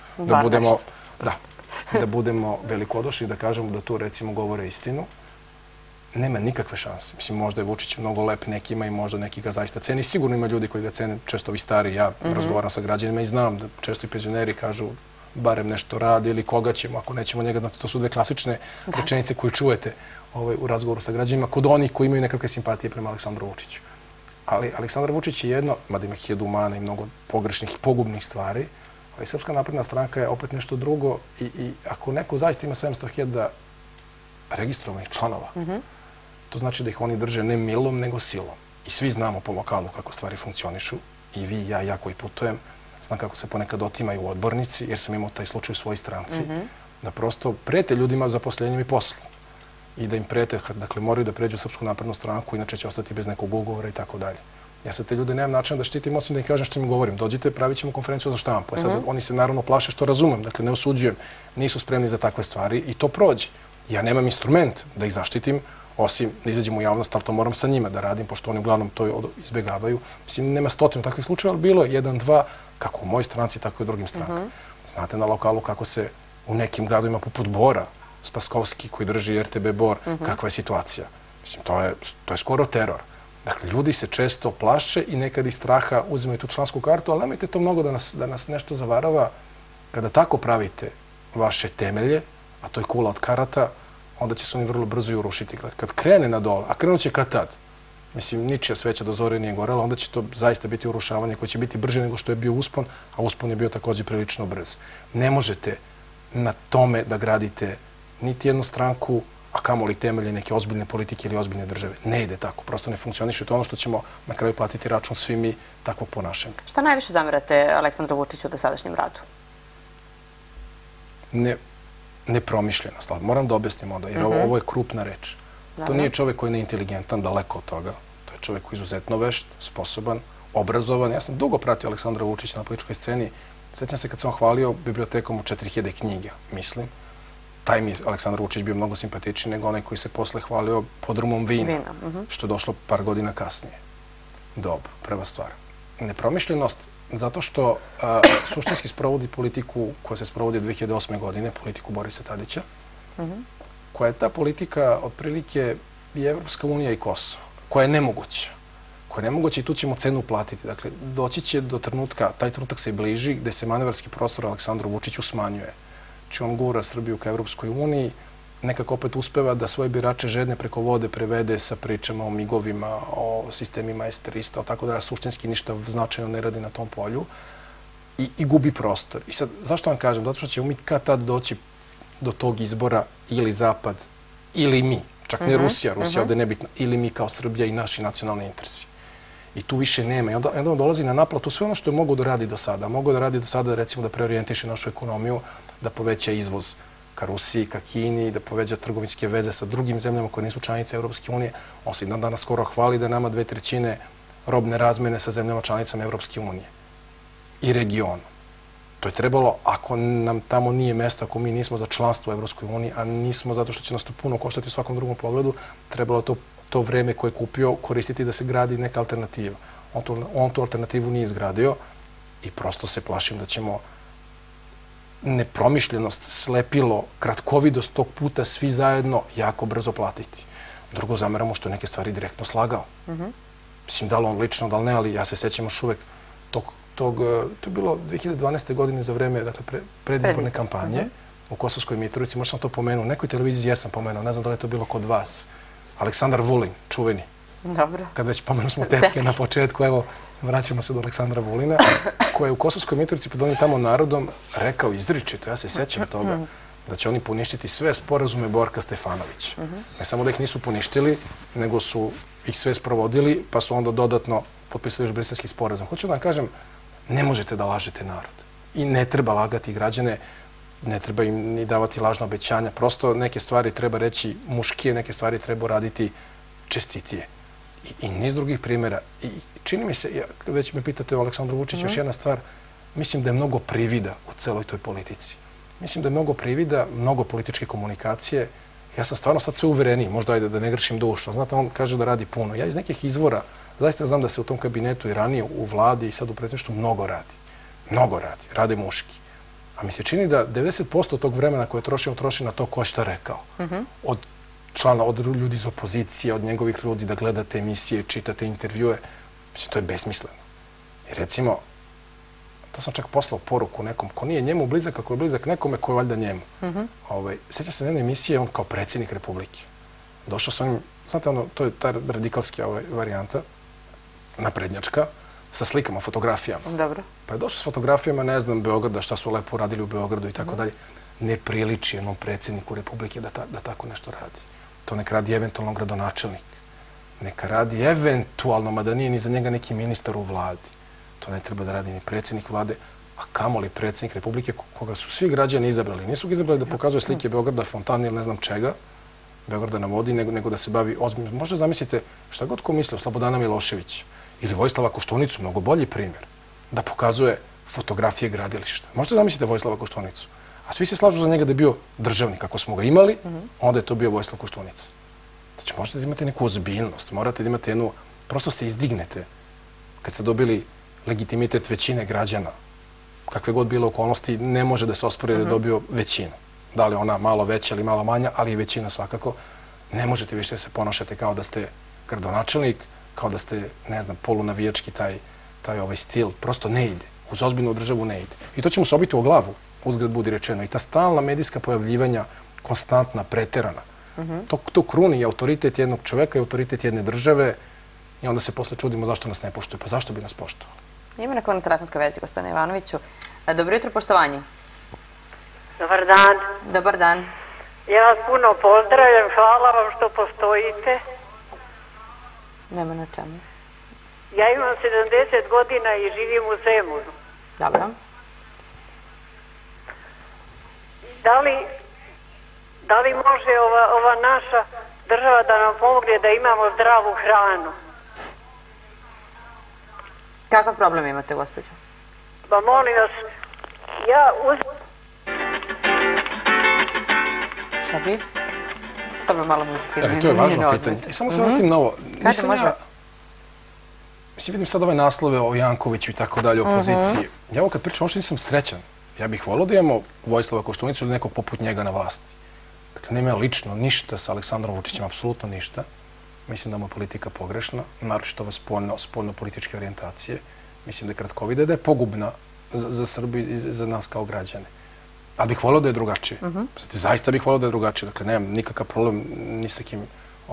Da budemo velikodušni, da kažemo da tu recimo govore istinu. Nema nikakve šanse. Mislim, možda je Vučić mnogo lep nekima i možda neki ga zaista ceni. Sigurno ima ljudi koji ga cene, često ovi stari. Ja razgovaram sa građanima i znam da često i penzioneri kažu barem nešto radi ili koga ćemo, ako nećemo njega. Znate, to su dve klasične rečenice koje čujete u razgovoru sa građanima kod onih koji imaju nekakve simpatije prema Aleksandru Vučiću. Ali Aleksandar Vučić je jedno, mada ima 1000 mana i mnogo pogrešnih i pogubnih stvari, ali Srpska napredna stranka je opet nešto drugo i ako neko zaista ima 700.000 registrovanih članova, to znači da ih oni drže ne milom, nego silom. I svi znamo po lokalu kako stvari funkcionišu. I vi, ja koji putujem, znam kako se ponekad otimaju odbornici, jer sam imao taj slučaj u svojoj stranci, da prosto prete ljudima zaposlenjem i poslom. I da im prete, dakle, moraju da pređu u Srpsku naprednu stranku, inače će ostati bez nekog ugovora i tako dalje. Ja sad te ljude nemam načina da štitim, osim da im kažem što im govorim. Dođite, pravit ćemo konferenciju za štampu. Sad oni se naravno plaše, što razumem, dakle, ne osuđujem, nisu spremni za takve stvari i to prođe. Ja nemam instrument da ih zaštitim, osim da izađem u javnost, ali to moram sa njima da radim, pošto oni uglavnom to izbjegavaju. Mislim, nema 100 takvih slučaja, ali bilo je 1, 2, kako u mojoj stranci, tako i u drugim strankama. Znate na lokalu kako se u nekim gradovima poput Bora, Spaskovski koji drži RTB Bor, kakva je situacija. Mislim, to je skoro teror. Dakle, ljudi se često plaše i nekad iz straha uzimaju tu člansku kartu, ali nemojte to mnogo da nas nešto zavarava. Kada tako pravite vaše temelje, a to je kula od karata, onda će se oni vrlo brzo i urušiti. Kad krene na dole, a krenut će kad tad, mislim, ničija sveća do zore nije gorela, onda će to zaista biti urušavanje koje će biti brže nego što je bio uspon, a uspon je bio također prilično brz. Ne možete na tome da gradite niti jednu stranku, a kamoli temelje neke ozbiljne politike ili ozbiljne države. Ne ide tako, prosto ne funkcioniše. To je ono što ćemo na kraju platiti račun svi mi takvog ponašanja. Šta najviše zamerate Aleksandru Vučiću u dosadašnjem radu? Nepromišljenost. Moram da objasnim onda, jer ovo je krupna reč. To nije čovjek koji je neinteligentan, daleko od toga. To je čovjek koji je izuzetno vešt, sposoban, obrazovan. Ja sam dugo pratio Aleksandra Vučića na političkoj sceni. Sjećam se kad sam hvalio bibliotekom u 4000 knjiga, mislim. Taj mi je Aleksandar Vučić bio mnogo simpatičniji nego onaj koji se posle hvalio podrumom vina, što je došlo par godina kasnije. Dobro, prva stvar. Nepromišljenost zato što suštinski sprovodi politiku koja se sprovodi 2008. godine, politiku Borisa Tadića, koja je ta politika otprilike i Evropska unija i Kosovo, koja je nemoguća. Koja je nemoguća i tu ćemo cenu platiti. Dakle, doći će do trenutka, taj trenutak se bliži, gde se manevarski prostor Aleksandru Vučiću smanjuje. Znači, on gura Srbiju ka Evropskoj uniji nekako opet uspeva da svoje birače žedne preko vode prevede sa pričama o migovima, o sistemima S-300, tako da suštinski ništa značajno ne radi na tom polju i gubi prostor. I sad, zašto vam kažem? Zato što ćemo mi kad tad doći do tog izbora ili Zapad ili mi, čak ne Rusija, Rusija ovde nebitna, ili mi kao Srbija i naši nacionalni interesi. I tu više nema. I onda on dolazi na naplatu sve ono što je mogo da radi do sada. Mogo da radi do sada, recimo, da preorijentiše našu ekonomiju, da poveća izvoz ka Rusiji, ka Kini, da poveća trgovinske veze sa drugim zemljama koje nisu članice Evropske unije. On se danas skoro hvali da nama 2/3 robne razmene sa zemljama članicama Evropske unije i regionu. To je trebalo, ako nam tamo nije mesto, ako mi nismo za članstvo u Evropskoj uniji, a nismo zato što će nas to puno koštati u svakom drugom pogledu, trebalo to vreme koje je kupio koristiti da se gradi neka alternativa. On tu alternativu nije izgradio i prosto se plašim da ćemo nepromišljenost, slepilo, kratkovidost tog puta svi zajedno jako brzo platiti. Drugo, zameramo što je neke stvari direktno slagao. Mislim, da li on lično, da li ne, ali ja se sećam još uvek to je bilo 2012. godine za vreme predizborne kampanje u Kosovskoj Mitrovici, možda sam to pomenuo, u nekoj televiziji jesam pomenuo, ne znam da li je to bilo kod vas. Aleksandar Vulin, čuveni. Dobro. Kad već pomenu smo tetke na početku, evo, vraćamo se do Aleksandra Vulina, koji je u Kosovskoj Mitrovici pod onim tamo narodom rekao izričito, ja se sećam toga, da će oni poništiti sve sporazume Borka Stefanovića. Ne samo da ih nisu poništili, nego su ih sve sprovodili, pa su onda dodatno potpisali još briselski sporazum. Hoću da vam kažem, ne možete da lažete narod. I ne treba lagati građane, ne treba im ni davati lažna obećanja. Prosto neke stvari treba reći muškije, neke stvari treba raditi čestitije. I niz drugih primjera. I čini mi se, već me pitate o Aleksandru Vučiću, još jedna stvar, mislim da je mnogo privida u celoj toj politici. Mislim da je mnogo privida, mnogo političke komunikacije. Ja sam stvarno sad sve uvereniji, možda ajde da ne grešim dušno. Znate, on kaže da radi puno. Ja iz nekih izvora zaista znam da se u tom kabinetu i ranije u vladi i sad u predsjedništvu mnogo radi. Mnogo radi. Rade muški. A mi se čini da 90% tog vremena koje troši, on troši na to ko je šta rekao. Od člana, od ljudi iz opozicije, od njegovih ljudi da gledate emisije, čitate intervjue. Mislim, to je besmisleno. I recimo, to sam čak poslao poruku nekom ko nije njemu blizak, ako je blizak nekome ko je valjda njemu. Sjeća se jedne emisije, on kao predsjednik Republike. Došao sam im, znate ono, to je ta radikalska varijanta, naprednjačka, sa slikama, fotografijama. Dobro. Pa je došao s fotografijama, ne znam, Beograda, šta su lepo radili u Beogradu i tako dalje. Ne priliči jednom predsjedniku Republike da tako nešto radi. To neka radi eventualno gradonačelnik. Neka radi eventualno, mada nije ni za njega neki ministar u vladi. To ne treba da radi ni predsjednik vlade, a kamoli predsjednik Republike koga su svi građani izabrali. Nisu ga izabrali da pokazuje slike Beograda, fontane ili ne znam čega, Beograda na vodi, nego da se bavi ozbiljno. Možda zamislite šta god ko misli o Slobodana Miloševića ili Vojislava Koštunicu, mnogo bolji primjer, da pokazuje fotografije gradilišta. Možete zamislite Vojislava Koštunicu. A svi se slažu za njega da je bio državnik. Ako smo ga imali, onda je to bio Vojislav Koštunica. Znači, možete da imate neku ozbiljnost, morate da imate jednu, prosto se izdignete kad ste dobili legitimitet većine građana. Kakve god bile okolnosti, ne može da se ospori da je dobio većinu. Da li ona malo veća ili malo manja, ali i većina svakako. Ne možete više da se ponašate kao da ste gradonačelnik, kao da ste, ne znam, polunavijački taj stil. Prosto ne ide. Uz ozbiljnu državu ne ide. I to će mu se obiti u glavu, uzgled budi rečeno. I ta stalna medijska pojavljivanja, konstantna, preterana. To kruni i autoritet jednog čoveka i autoritet jedne države i onda se posle čudimo zašto nas ne poštuju. Pa zašto bi nas poštovali? Ima neko na telefonskoj vezi, gospodine Ivanoviću. Dobro jutro, poštovanje. Dobar dan. Dobar dan. Ja vas puno pozdravljam, hvala vam što postojite. Nema na čemu. Ja imam 70 godina i živim u Zemunu. Dobro. Da li može ova naša država da nam pomogne da imamo zdravu hranu? Kakav problem imate, gospođo? Pa molim vas, Šta bi? Dobro, malo muzike. To je važno pitanje. I samo se vratim na ovo. Kaže, može. Mislim, vidim sad ove naslove o Jankoviću i tako dalje, opoziciji. Ja ovo kad pričam, možda nisam srećan. Ja bih volio da imamo Vojislava Koštunicu ili nekog poput njega na vlasti. Dakle, nema lično ništa sa Aleksandrom Vučićem, apsolutno ništa. Mislim da mu je politika pogrešna, naročito ove spoljno-političke orijentacije. Mislim da je kratkovida, da je pogubna za Srbiju i za nas kao građane. Ali bih volio da je drugačije. Zaista bih volio da je drugačije. Dakle, nemam nikakav problem ni sa kim.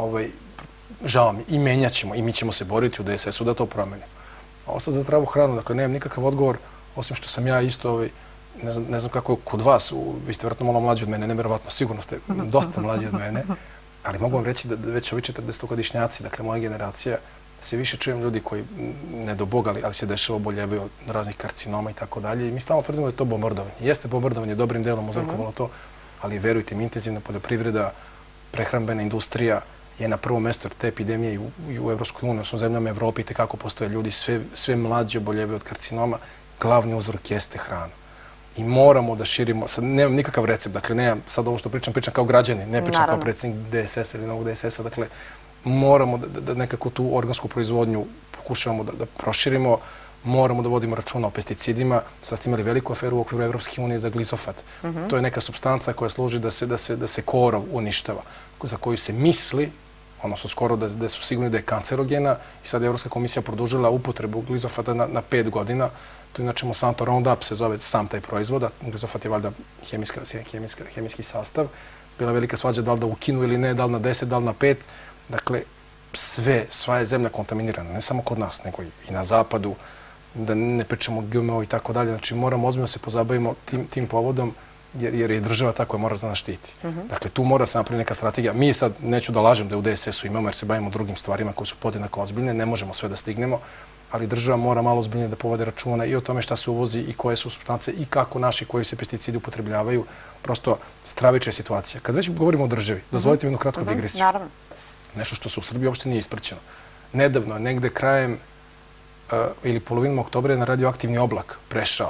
Žao mi. I menjat ćemo. I mi ćemo se boriti u DSS-u da to promenimo. Ovo sad za zdravu hranu. Dakle, nemam nikakav odgovor, osim što sam ja isto, ne znam kako je kod vas. Vi ste vjerojatno malo mlađi od mene. Nevjerovatno, sigurno ste dosta mlađi od mene. Ali mogu vam reći da već ovi 40-godišnjaci, dakle, moja generacija, sve više čujem ljudi koji, ne do Boga, ali se dešava oboljevaju od raznih karcinoma i tako dalje. I mi stalno tvrdimo da je to bombardovanje. Jeste bombardovanje, dobrim delom uzrokovalo to, ali verujte mi, intenzivna poljoprivreda, prehrambena industrija je na prvom mjestu, jer te epidemije i u Evropskoj uniji, u zemljama Evrope, i tekako postoje ljudi, sve mlađi oboljevaju od karcinoma. Glavni uzrok jeste hrana. I moramo da širimo, sad nemam nikakav recept, dakle nemam sad ovo što pričam kao građani, ne pričam kao predsjednik DSS-a ili novog DSS-a, dakle moramo da nekako tu organsku proizvodnju pokušavamo da proširimo, moramo da vodimo računa o pesticidima. Sad ste imali veliku aferu u okviru Evropske unije za glifosat. To je neka supstanca koja služi da se korov uništava, za koju se misli, odnosno skoro da su sigurni da je kancerogena, i sad je Evropska komisija produžila upotrebu glifosata na 5 godina. To je inače Monsanto Roundup se zove sam taj proizvod, a glifosat je valjda hemijski sastav. Bila velika svađa da li da ukinu ili ne, da li na 10, da li na 5. Dakle, sva je zemlja kontaminirana, ne samo kod nas, nego i na zapadu, da ne pričamo GMO i tako dalje. Znači, moramo ozbiljno se pozabavimo tim povodom, jer je država ta koja mora da nas štiti. Dakle, tu mora se napraviti neka strategija. Mi sad, neću da lažem da u DSS-u imamo, jer se bavimo drugim stvarima koje su podjednako ozbiljne, ne možemo sve da stignemo, ali država mora malo ozbiljnije da povode računa i o tome šta se uvozi i koje su supstance i kako naši koji se pesticidi upotrebljavaju. Prosto stravična je situacija. Kad već govorimo o državi, dozvolite mi jednu kratku digresiju. Naravno. Nešto što se u Srbiji uopšte nije ispraćeno. Nedavno, negde krajem ili polovinom oktobra je na radioaktivni oblak prešao.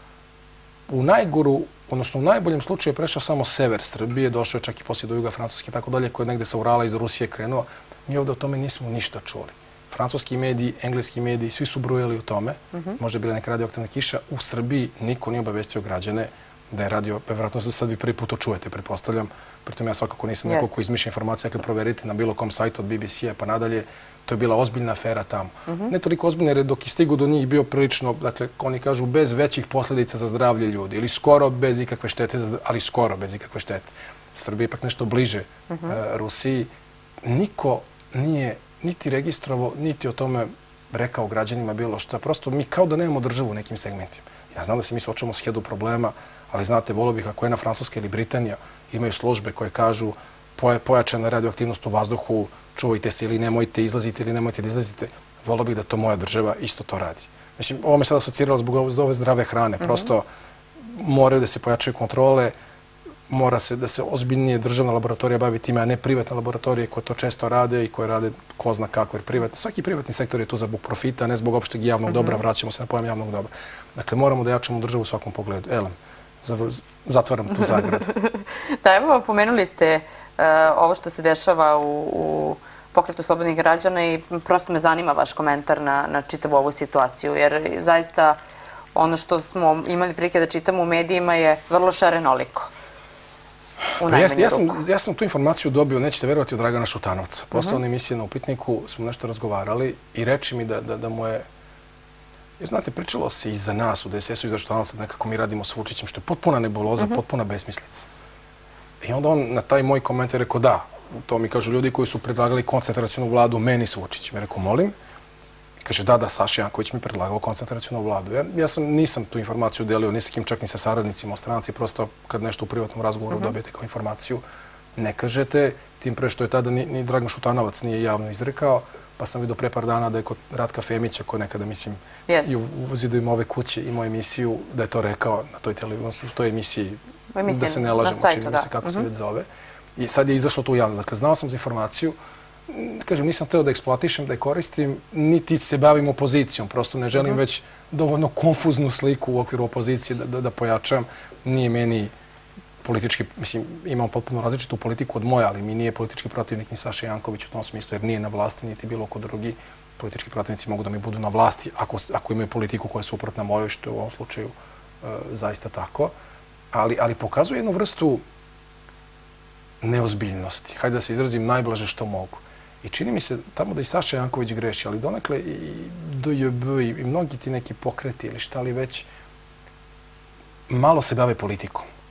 U najgoru, odnosno u najboljem slučaju je prešao samo sever Srbije, došao je čak i poslije do juga Francuske i tako dalje, koji je negde sa Urala iz Rusije krenuo. Mi ovdje o tome nismo ništa čuli. Francuski mediji, engleski mediji, svi su brujali o tome. Možda je bila neka radioaktivna kiša. U Srbiji niko nije obavestio građane da je radio, vjerojatno sad vi prvi put to čujete, pretpostavljam. Pritom ja svakako nisam neko ko izmišlja informacije, dakle proverite na bilo kom sajtu od BBC-a pa nadalje. To je bila ozbiljna afera tamo. Ne toliko ozbiljna jer je dok je stigu do njih bio prilično, dakle, oni kažu, bez većih posljedica za zdravlje ljudi ili skoro bez ikakve štete, ali skoro bez ikakve štete. Srbija je ipak nešto bliže Rusiji. Niko nije niti registrovao, niti o tome rekao građanima bilo šta. Prosto mi kao da nemamo državu u nekim segmentima. Ja znam da se mi suočavamo s hiljadu problema, ali znate, volio bih ako jedna Francuska ili Britanija imaju službe koje kažu pojačana radioaktivnost u vazduhu, čuvajte se ili nemojte, izlazite ili nemojte da izlazite. Volio bih da to moja država isto to radi. Mislim, ovo me sada asociralo zbog ove zdrave hrane. Prosto moraju da se pojačaju kontrole, mora se da se ozbiljnije državna laboratorija bavi time, a ne privatne laboratorije koje to često rade i koje rade ko zna kako. Jer svaki privatni sektor je tu zbog profita, ne zbog opšteg javnog dobra. Vraćamo se na pojam javnog dobra. Dakle, moramo da jačamo državu u svakom pogledu. Elem, zatvaram tu zagradu. Da, evo, pomenuli ste ovo što se dešava u Pokretu slobodnih građana i prosto me zanima vaš komentar na čitavu ovu situaciju, jer zaista ono što smo imali prilike da čitamo u medijima je vrlo šarenoliko. Ja sam tu informaciju dobio, nećete verovati, od Dragana Šutanovca. Posle one emisije na Upitniku smo nešto razgovarali i reči mi da mu je... Jer znate, pričalo se i za nas u DSS-u i za Šutanovca nekako mi radimo s Vučićem, što je potpuna nebuloza, potpuna besmislica. I onda on na taj moj komentar rekao da, to mi kažu ljudi koji su predlagali koncentracionu vladu meni s Vučićem. Ja rekao, molim. Kaže, da, Saša Janković mi predlagao koncentracionu vladu. Ja nisam tu informaciju delio, nisam čak ni sa saradnicima u stranci, prosto kad nešto u privatnom razgovoru dobijete kao informaciju, ne kažete, tim pre što je tada ni Dragan Šutanovac nije javno izrekao, pa sam vidio pre par dana da je kod Ratka Femića, koji nekada, mislim, i u zidovima ove kuće imao emisiju, da je to rekao na toj televiziji, u toj emisiji, da se ne lažemo, čini mi se kako se već zove. I sad je izašlo to u javnost. Dakle, znao sam za informaciju, kažem, nisam hteo da eksploatišem, da je koristim, niti se bavim opozicijom. Prosto ne želim već dovoljno konfuznu sliku u okviru opozicije da pojačam. Nije meni politički, mislim, imam potpuno različitu politiku od moja, ali mi nije politički protivnik ni Saša Janković u tom smislu, jer nije na vlasti, niti bilo ko drugi. Politički protivnici mogu da mi budu na vlasti ako imaju politiku koja je suprotna mojoj, što je u ovom slučaju zaista tako. Ali pokazuje jednu vrstu neozbiljnosti. Hajde da se izrazim najblaže što mogu. I čini mi se tamo da i Saša Janković greši, ali donekle i DJB i mnogi ti neki pokreti ili šta li već malo se bave politikom.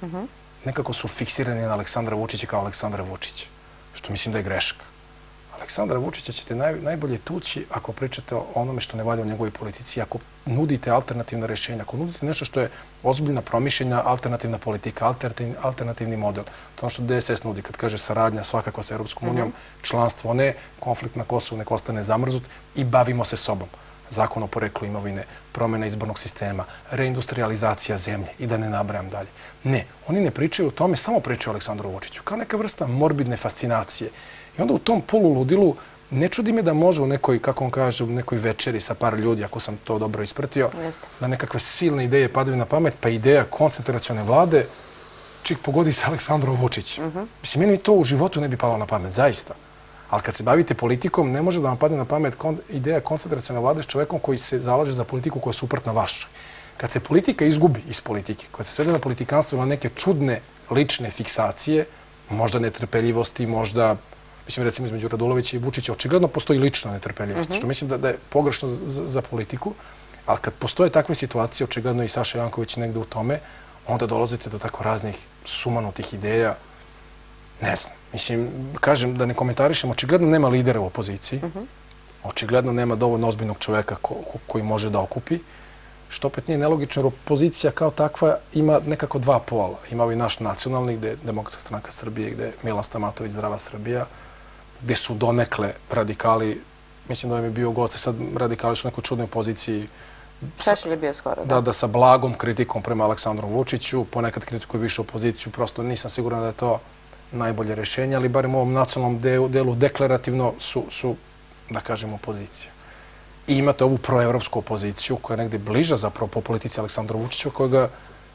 nekako su fiksirani na Aleksandra Vučića kao Aleksandra Vučića, što mislim da je greška. Aleksandra Vučića ćete najbolje tući ako pričate o onome što ne valja u njegovoj politici, ako nudite alternativna rješenja, ako nudite nešto što je ozbiljna, promišljena, alternativna politika, alternativni model. To je ono što DSS nudi kad kaže saradnja svakakva sa Europskom unijom, članstvo ne, konflikt na Kosovu nek ostane zamrznut i bavimo se sobom. Zakon o poreklu imovine, promjena izbornog sistema, reindustrializacija zemlje i da ne nabrajam dalje. Ne, oni ne pričaju o tome, samo pričaju o Aleksandru Vučiću, kao neka vrsta morbidne fascinacije. I onda u tom poluludilu ne čudi me da može u nekoj, kako on kaže, u nekoj večeri sa par ljudi, ako sam to dobro ispratio, da nekakve silne ideje padaju na pamet, pa ideja koncentracione vlade, čik pogodi sa Aleksandrom Vučićem. Mislim, meni to u životu ne bi palo na pamet, zaista. Ali kad se bavite politikom, ne može da vam padne na pamet ideja koncentracione vlade s čovekom koji se zalaže za politiku koja je suprotna vašoj. Kad se politika izgubi iz politike, kad se svede na politikanstvo na neke čudne lične fiksacije, možda netrpeljivosti, možda, mislim, recimo između Radulovića i Vučića, očigledno postoji lična netrpeljivost, što mislim da je pogrešno za politiku, ali kad postoje takve situacije, očigledno i Saša Janković negde u tome, onda dolazite do tako raznih sumanutih ideja. Ne znam. Mislim, kažem da ne komentarišem, očigledno nema lidera u opoziciji, očigledno nema dovoljno ozbiljnog čoveka koji može da okupi, što opet nije nelogično, jer opozicija kao takva ima nekako dva pola. Ima i naš nacionalni, gde je Demokratska stranka Srbije, gde je Milan Stamatović, Zdrava Srbija, gde su donekle radikali, mislim da im je bio gost, sad radikali su u nekoj čudnoj poziciji. Šešelj je bio skoro, da. Da, sa blagom kritikom prema Aleksandru Vučiću, ponekad kritikuju više opoziciju, prosto nisam siguran da je to najbolje rješenje, ali barem u ovom nacionalnom delu deklarativno su, da kažem, opozicija. I imate ovu proevropsku opoziciju koja je negdje bliža zapravo po politici Aleksandru Vučiću, koja ga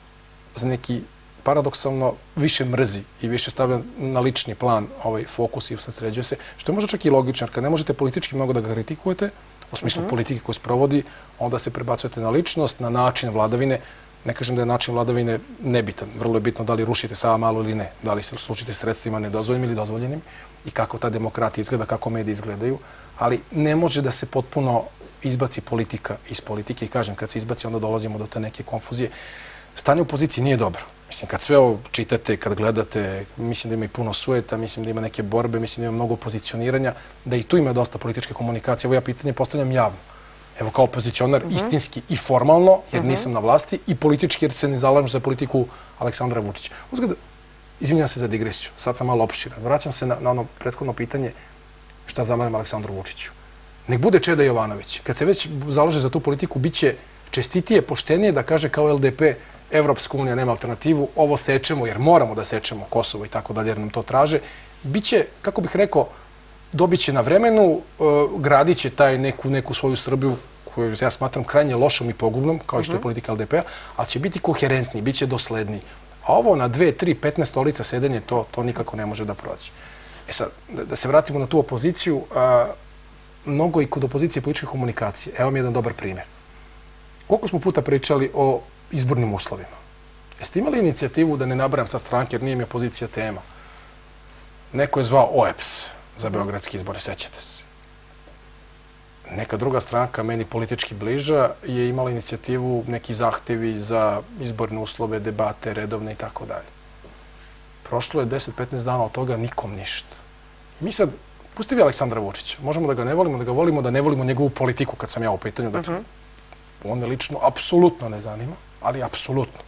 za neki paradoksalno više mrzi i više stavlja na lični plan ovaj fokus i usredsređuje se, što je možda čak i logično, jer kad ne možete politički mnogo da ga kritikujete, u smislu politike koju sprovodi, onda se prebacujete na ličnost, na način vladavine. Ne kažem da je način vladavine nebitan. Vrlo je bitno da li rušite Sava Malu ili ne, da li se slučite sredstvima nedozvoljenim ili dozvoljenim i kako ta demokratija izgleda, kako mediji izgledaju, ali ne može da se potpuno izbaci politika iz politike i kažem, kad se izbaci, onda dolazimo do te neke konfuzije. Stanje u poziciji nije dobro. Mislim, kad sve ovo čitate, kad gledate, mislim da ima i puno sujeta, mislim da ima neke borbe, mislim da ima mnogo pozicioniranja, da i tu ima dosta političke komunikacije. Evo ja pitanje postavljam javno. Evo kao opozicionar, istinski i formalno, jer nisam na vlasti, i politički, jer se ne zalažem za politiku Aleksandra Vučića. Uzgled, izvinjam se za digresiju, sad sam malo opširan. Vraćam se na ono prethodno pitanje šta zameram Aleksandru Vučiću. Nek bude Čeda Jovanović. Kad se već zalaže za tu politiku, bit će čestitije, poštenije da kaže kao LDP, Evropska unija nema alternativu, ovo sečemo jer moramo da sečemo Kosovo i tako dalje jer nam to traže. Biće, kako bih rekao, dobit će na vremenu, gradit će taj neku svoju Srbiju koju ja smatram krajnje lošom i pogubnom, kao i što je politika LDP-a, ali će biti koherentniji, bit će dosledniji. A ovo na 2, 3, 15 stolica sedenje, to nikako ne može da prođe. E sad, da se vratimo na tu opoziciju, mnogo i kod opozicije političke komunikacije. Evo mi jedan dobar primjer. Koliko smo puta pričali o izbornim uslovima? Jeste imali inicijativu, da ne nabrajam sa stranke, jer nije mi opozicija tema? Neko je zvao OEPS za beogradski izbore, sećate se. Neka druga stranka, meni politički bliža, je imala inicijativu, neki zahtevi za izborne uslove, debate, redovne i tako dalje. Prošlo je 10-15 dana od toga, nikom ništa. Mi sad, pustivi Aleksandra Vučića, možemo da ga ne volimo, da ne volimo njegovu politiku, kad sam ja u pitanju. Dakle, on me lično apsolutno ne zanima, ali apsolutno.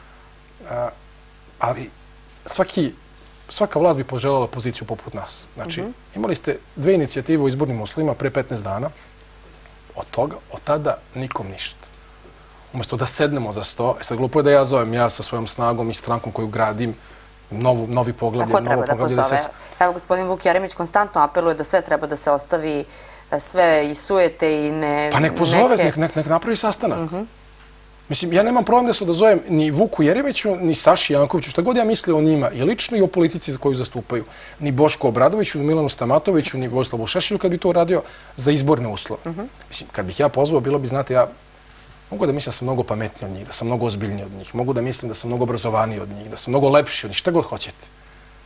Ali svaka vlast bi poželjala poziciju poput nas. Znači, imali ste 2 inicijative u izbornim uslovima pre 15 dana, od tada nikom ništa. Umjesto da sednemo za sto, sad glupo je da ja zovem, ja sa svojom snagom i strankom koju gradim, novi poglavlje. A ko treba da pozove? Evo, gospodin Vuk Jeremić konstantno apeluje da sve treba da se ostavi, sve i sujete i ne... Pa nek pozove, nek napravi sastanak. Mislim, ja nemam problem da zovem ni Vuku Jeremiću, ni Saši Jankoviću, šta god ja mislio o njima, i lično i o politici za koju zastupaju, ni Bošku Obradoviću, ni Milanu Stamatoviću, ni Vojislavu Šešelju, kad bi to uradio za izborne uslove. Mislim, kad bih ja pozvao, bilo bi, znate, ja mogu da mislim da sam mnogo pametniji od njih, da sam mnogo ozbiljniji od njih, mogu da mislim da sam mnogo obrazovaniji od njih, da sam mnogo lepši od njih, šta god hoćete.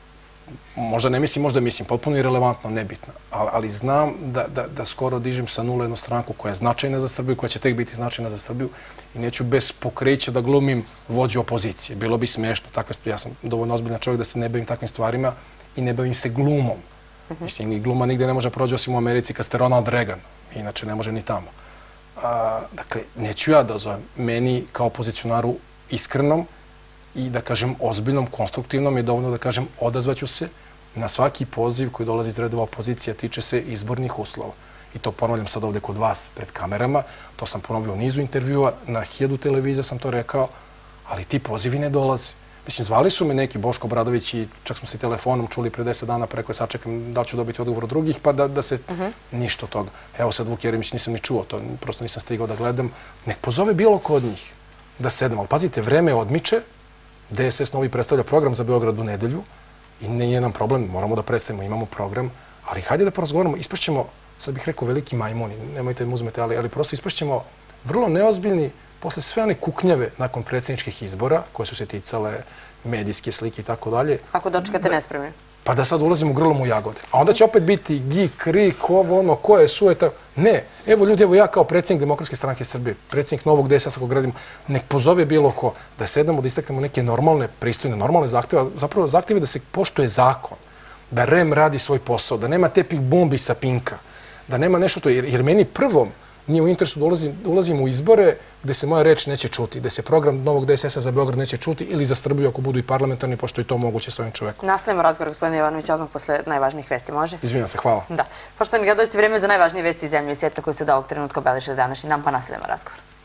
možda ne mislim, možda mislim, potpuno irelevantno, nebitno, ali znam da skoro dižem sa nula jednu stranku koja je značajna za Srbiju, koja će tek biti značajna za Srbiju i neću bez pokrića da glumim vođu opozicije. Bilo bi smešno, ja sam dovoljno ozbiljan čovjek da se ne bavim takvim stvarima i ne bavim se glumom. Mislim, i gluma nigde ne može prođe osim u Americi kad ste Ronald Reagan, inače ne može ni tamo. Dakle, neću ja da ozovem. Meni kao opozicionaru iskrenom i da kažem ozbiljnom, konstruktivnom je dovoljno da kažem odazvaću se na svaki poziv koji dolazi iz redova opozicija, tiče se izbornih uslova. I to ponavljam sad ovde kod vas pred kamerama, to sam ponovio u nizu intervjua, na 1000 televizija sam to rekao, ali ti pozivi ne dolaze. Mislim, zvali su me neki Boško Obradović i čak smo se telefonom čuli pre 10 dana, preko je sačekam da ću dobiti odgovor od drugih, pa da se ništa od toga. Evo sad Vuk Jeremić nisam ni čuo, to prosto nisam stigao da gledam. Nek pozove bilo ko od njih da sedemo. Ali pazite, vreme odmiče, DSS Novi predstavlja program za Beograd u nedelju i nije nam problem, moramo da predstavimo, imamo program, ali hajde da porazgovaramo, ispašćemo, sad bih rekao veliki majmuni, nemojte mi uzmete, ali prosto ispašćemo vrlo neozbiljni posle sve one kuknjave nakon predsjedničkih izbora, koje su se ticale medijske slike i tako dalje. Ako dočekate nespremni. Pa da sad ulazimo grlom u jagode. A onda će opet biti gik, krik, ovo, ono, ko je sueta. Ne. Evo ljudi, evo ja kao predsjednik Demokratske stranke Srbije, predsjednik novog DSS-a kog gradimo, nek pozove bilo ko da sednemo, da istaknemo neke normalne, pristojne, normalne zahtjeve, zapravo zahtjeve da se poštuje zakon, da REM radi svoj posao, da nema tepih bombi sa Pinka, da nema nešto to, jer meni prvom nije u interesu da ulazim u izbore gde se moja reč neće čuti, gde se program novog DSS-a za Beograd neće čuti ili za Srbiju ako budu i parlamentarni, pošto je to moguće s ovim čovekom. Nastavimo razgovor, gospodine Jovanović, odmah posle najvažnijih vesti, može? Izvinjam se, hvala. Da. Poštovani gledalci, vreme za najvažnije vesti iz zemlje i svijeta koji se do ovog trenutka obeleže današnji dan, pa nastavljamo razgovor.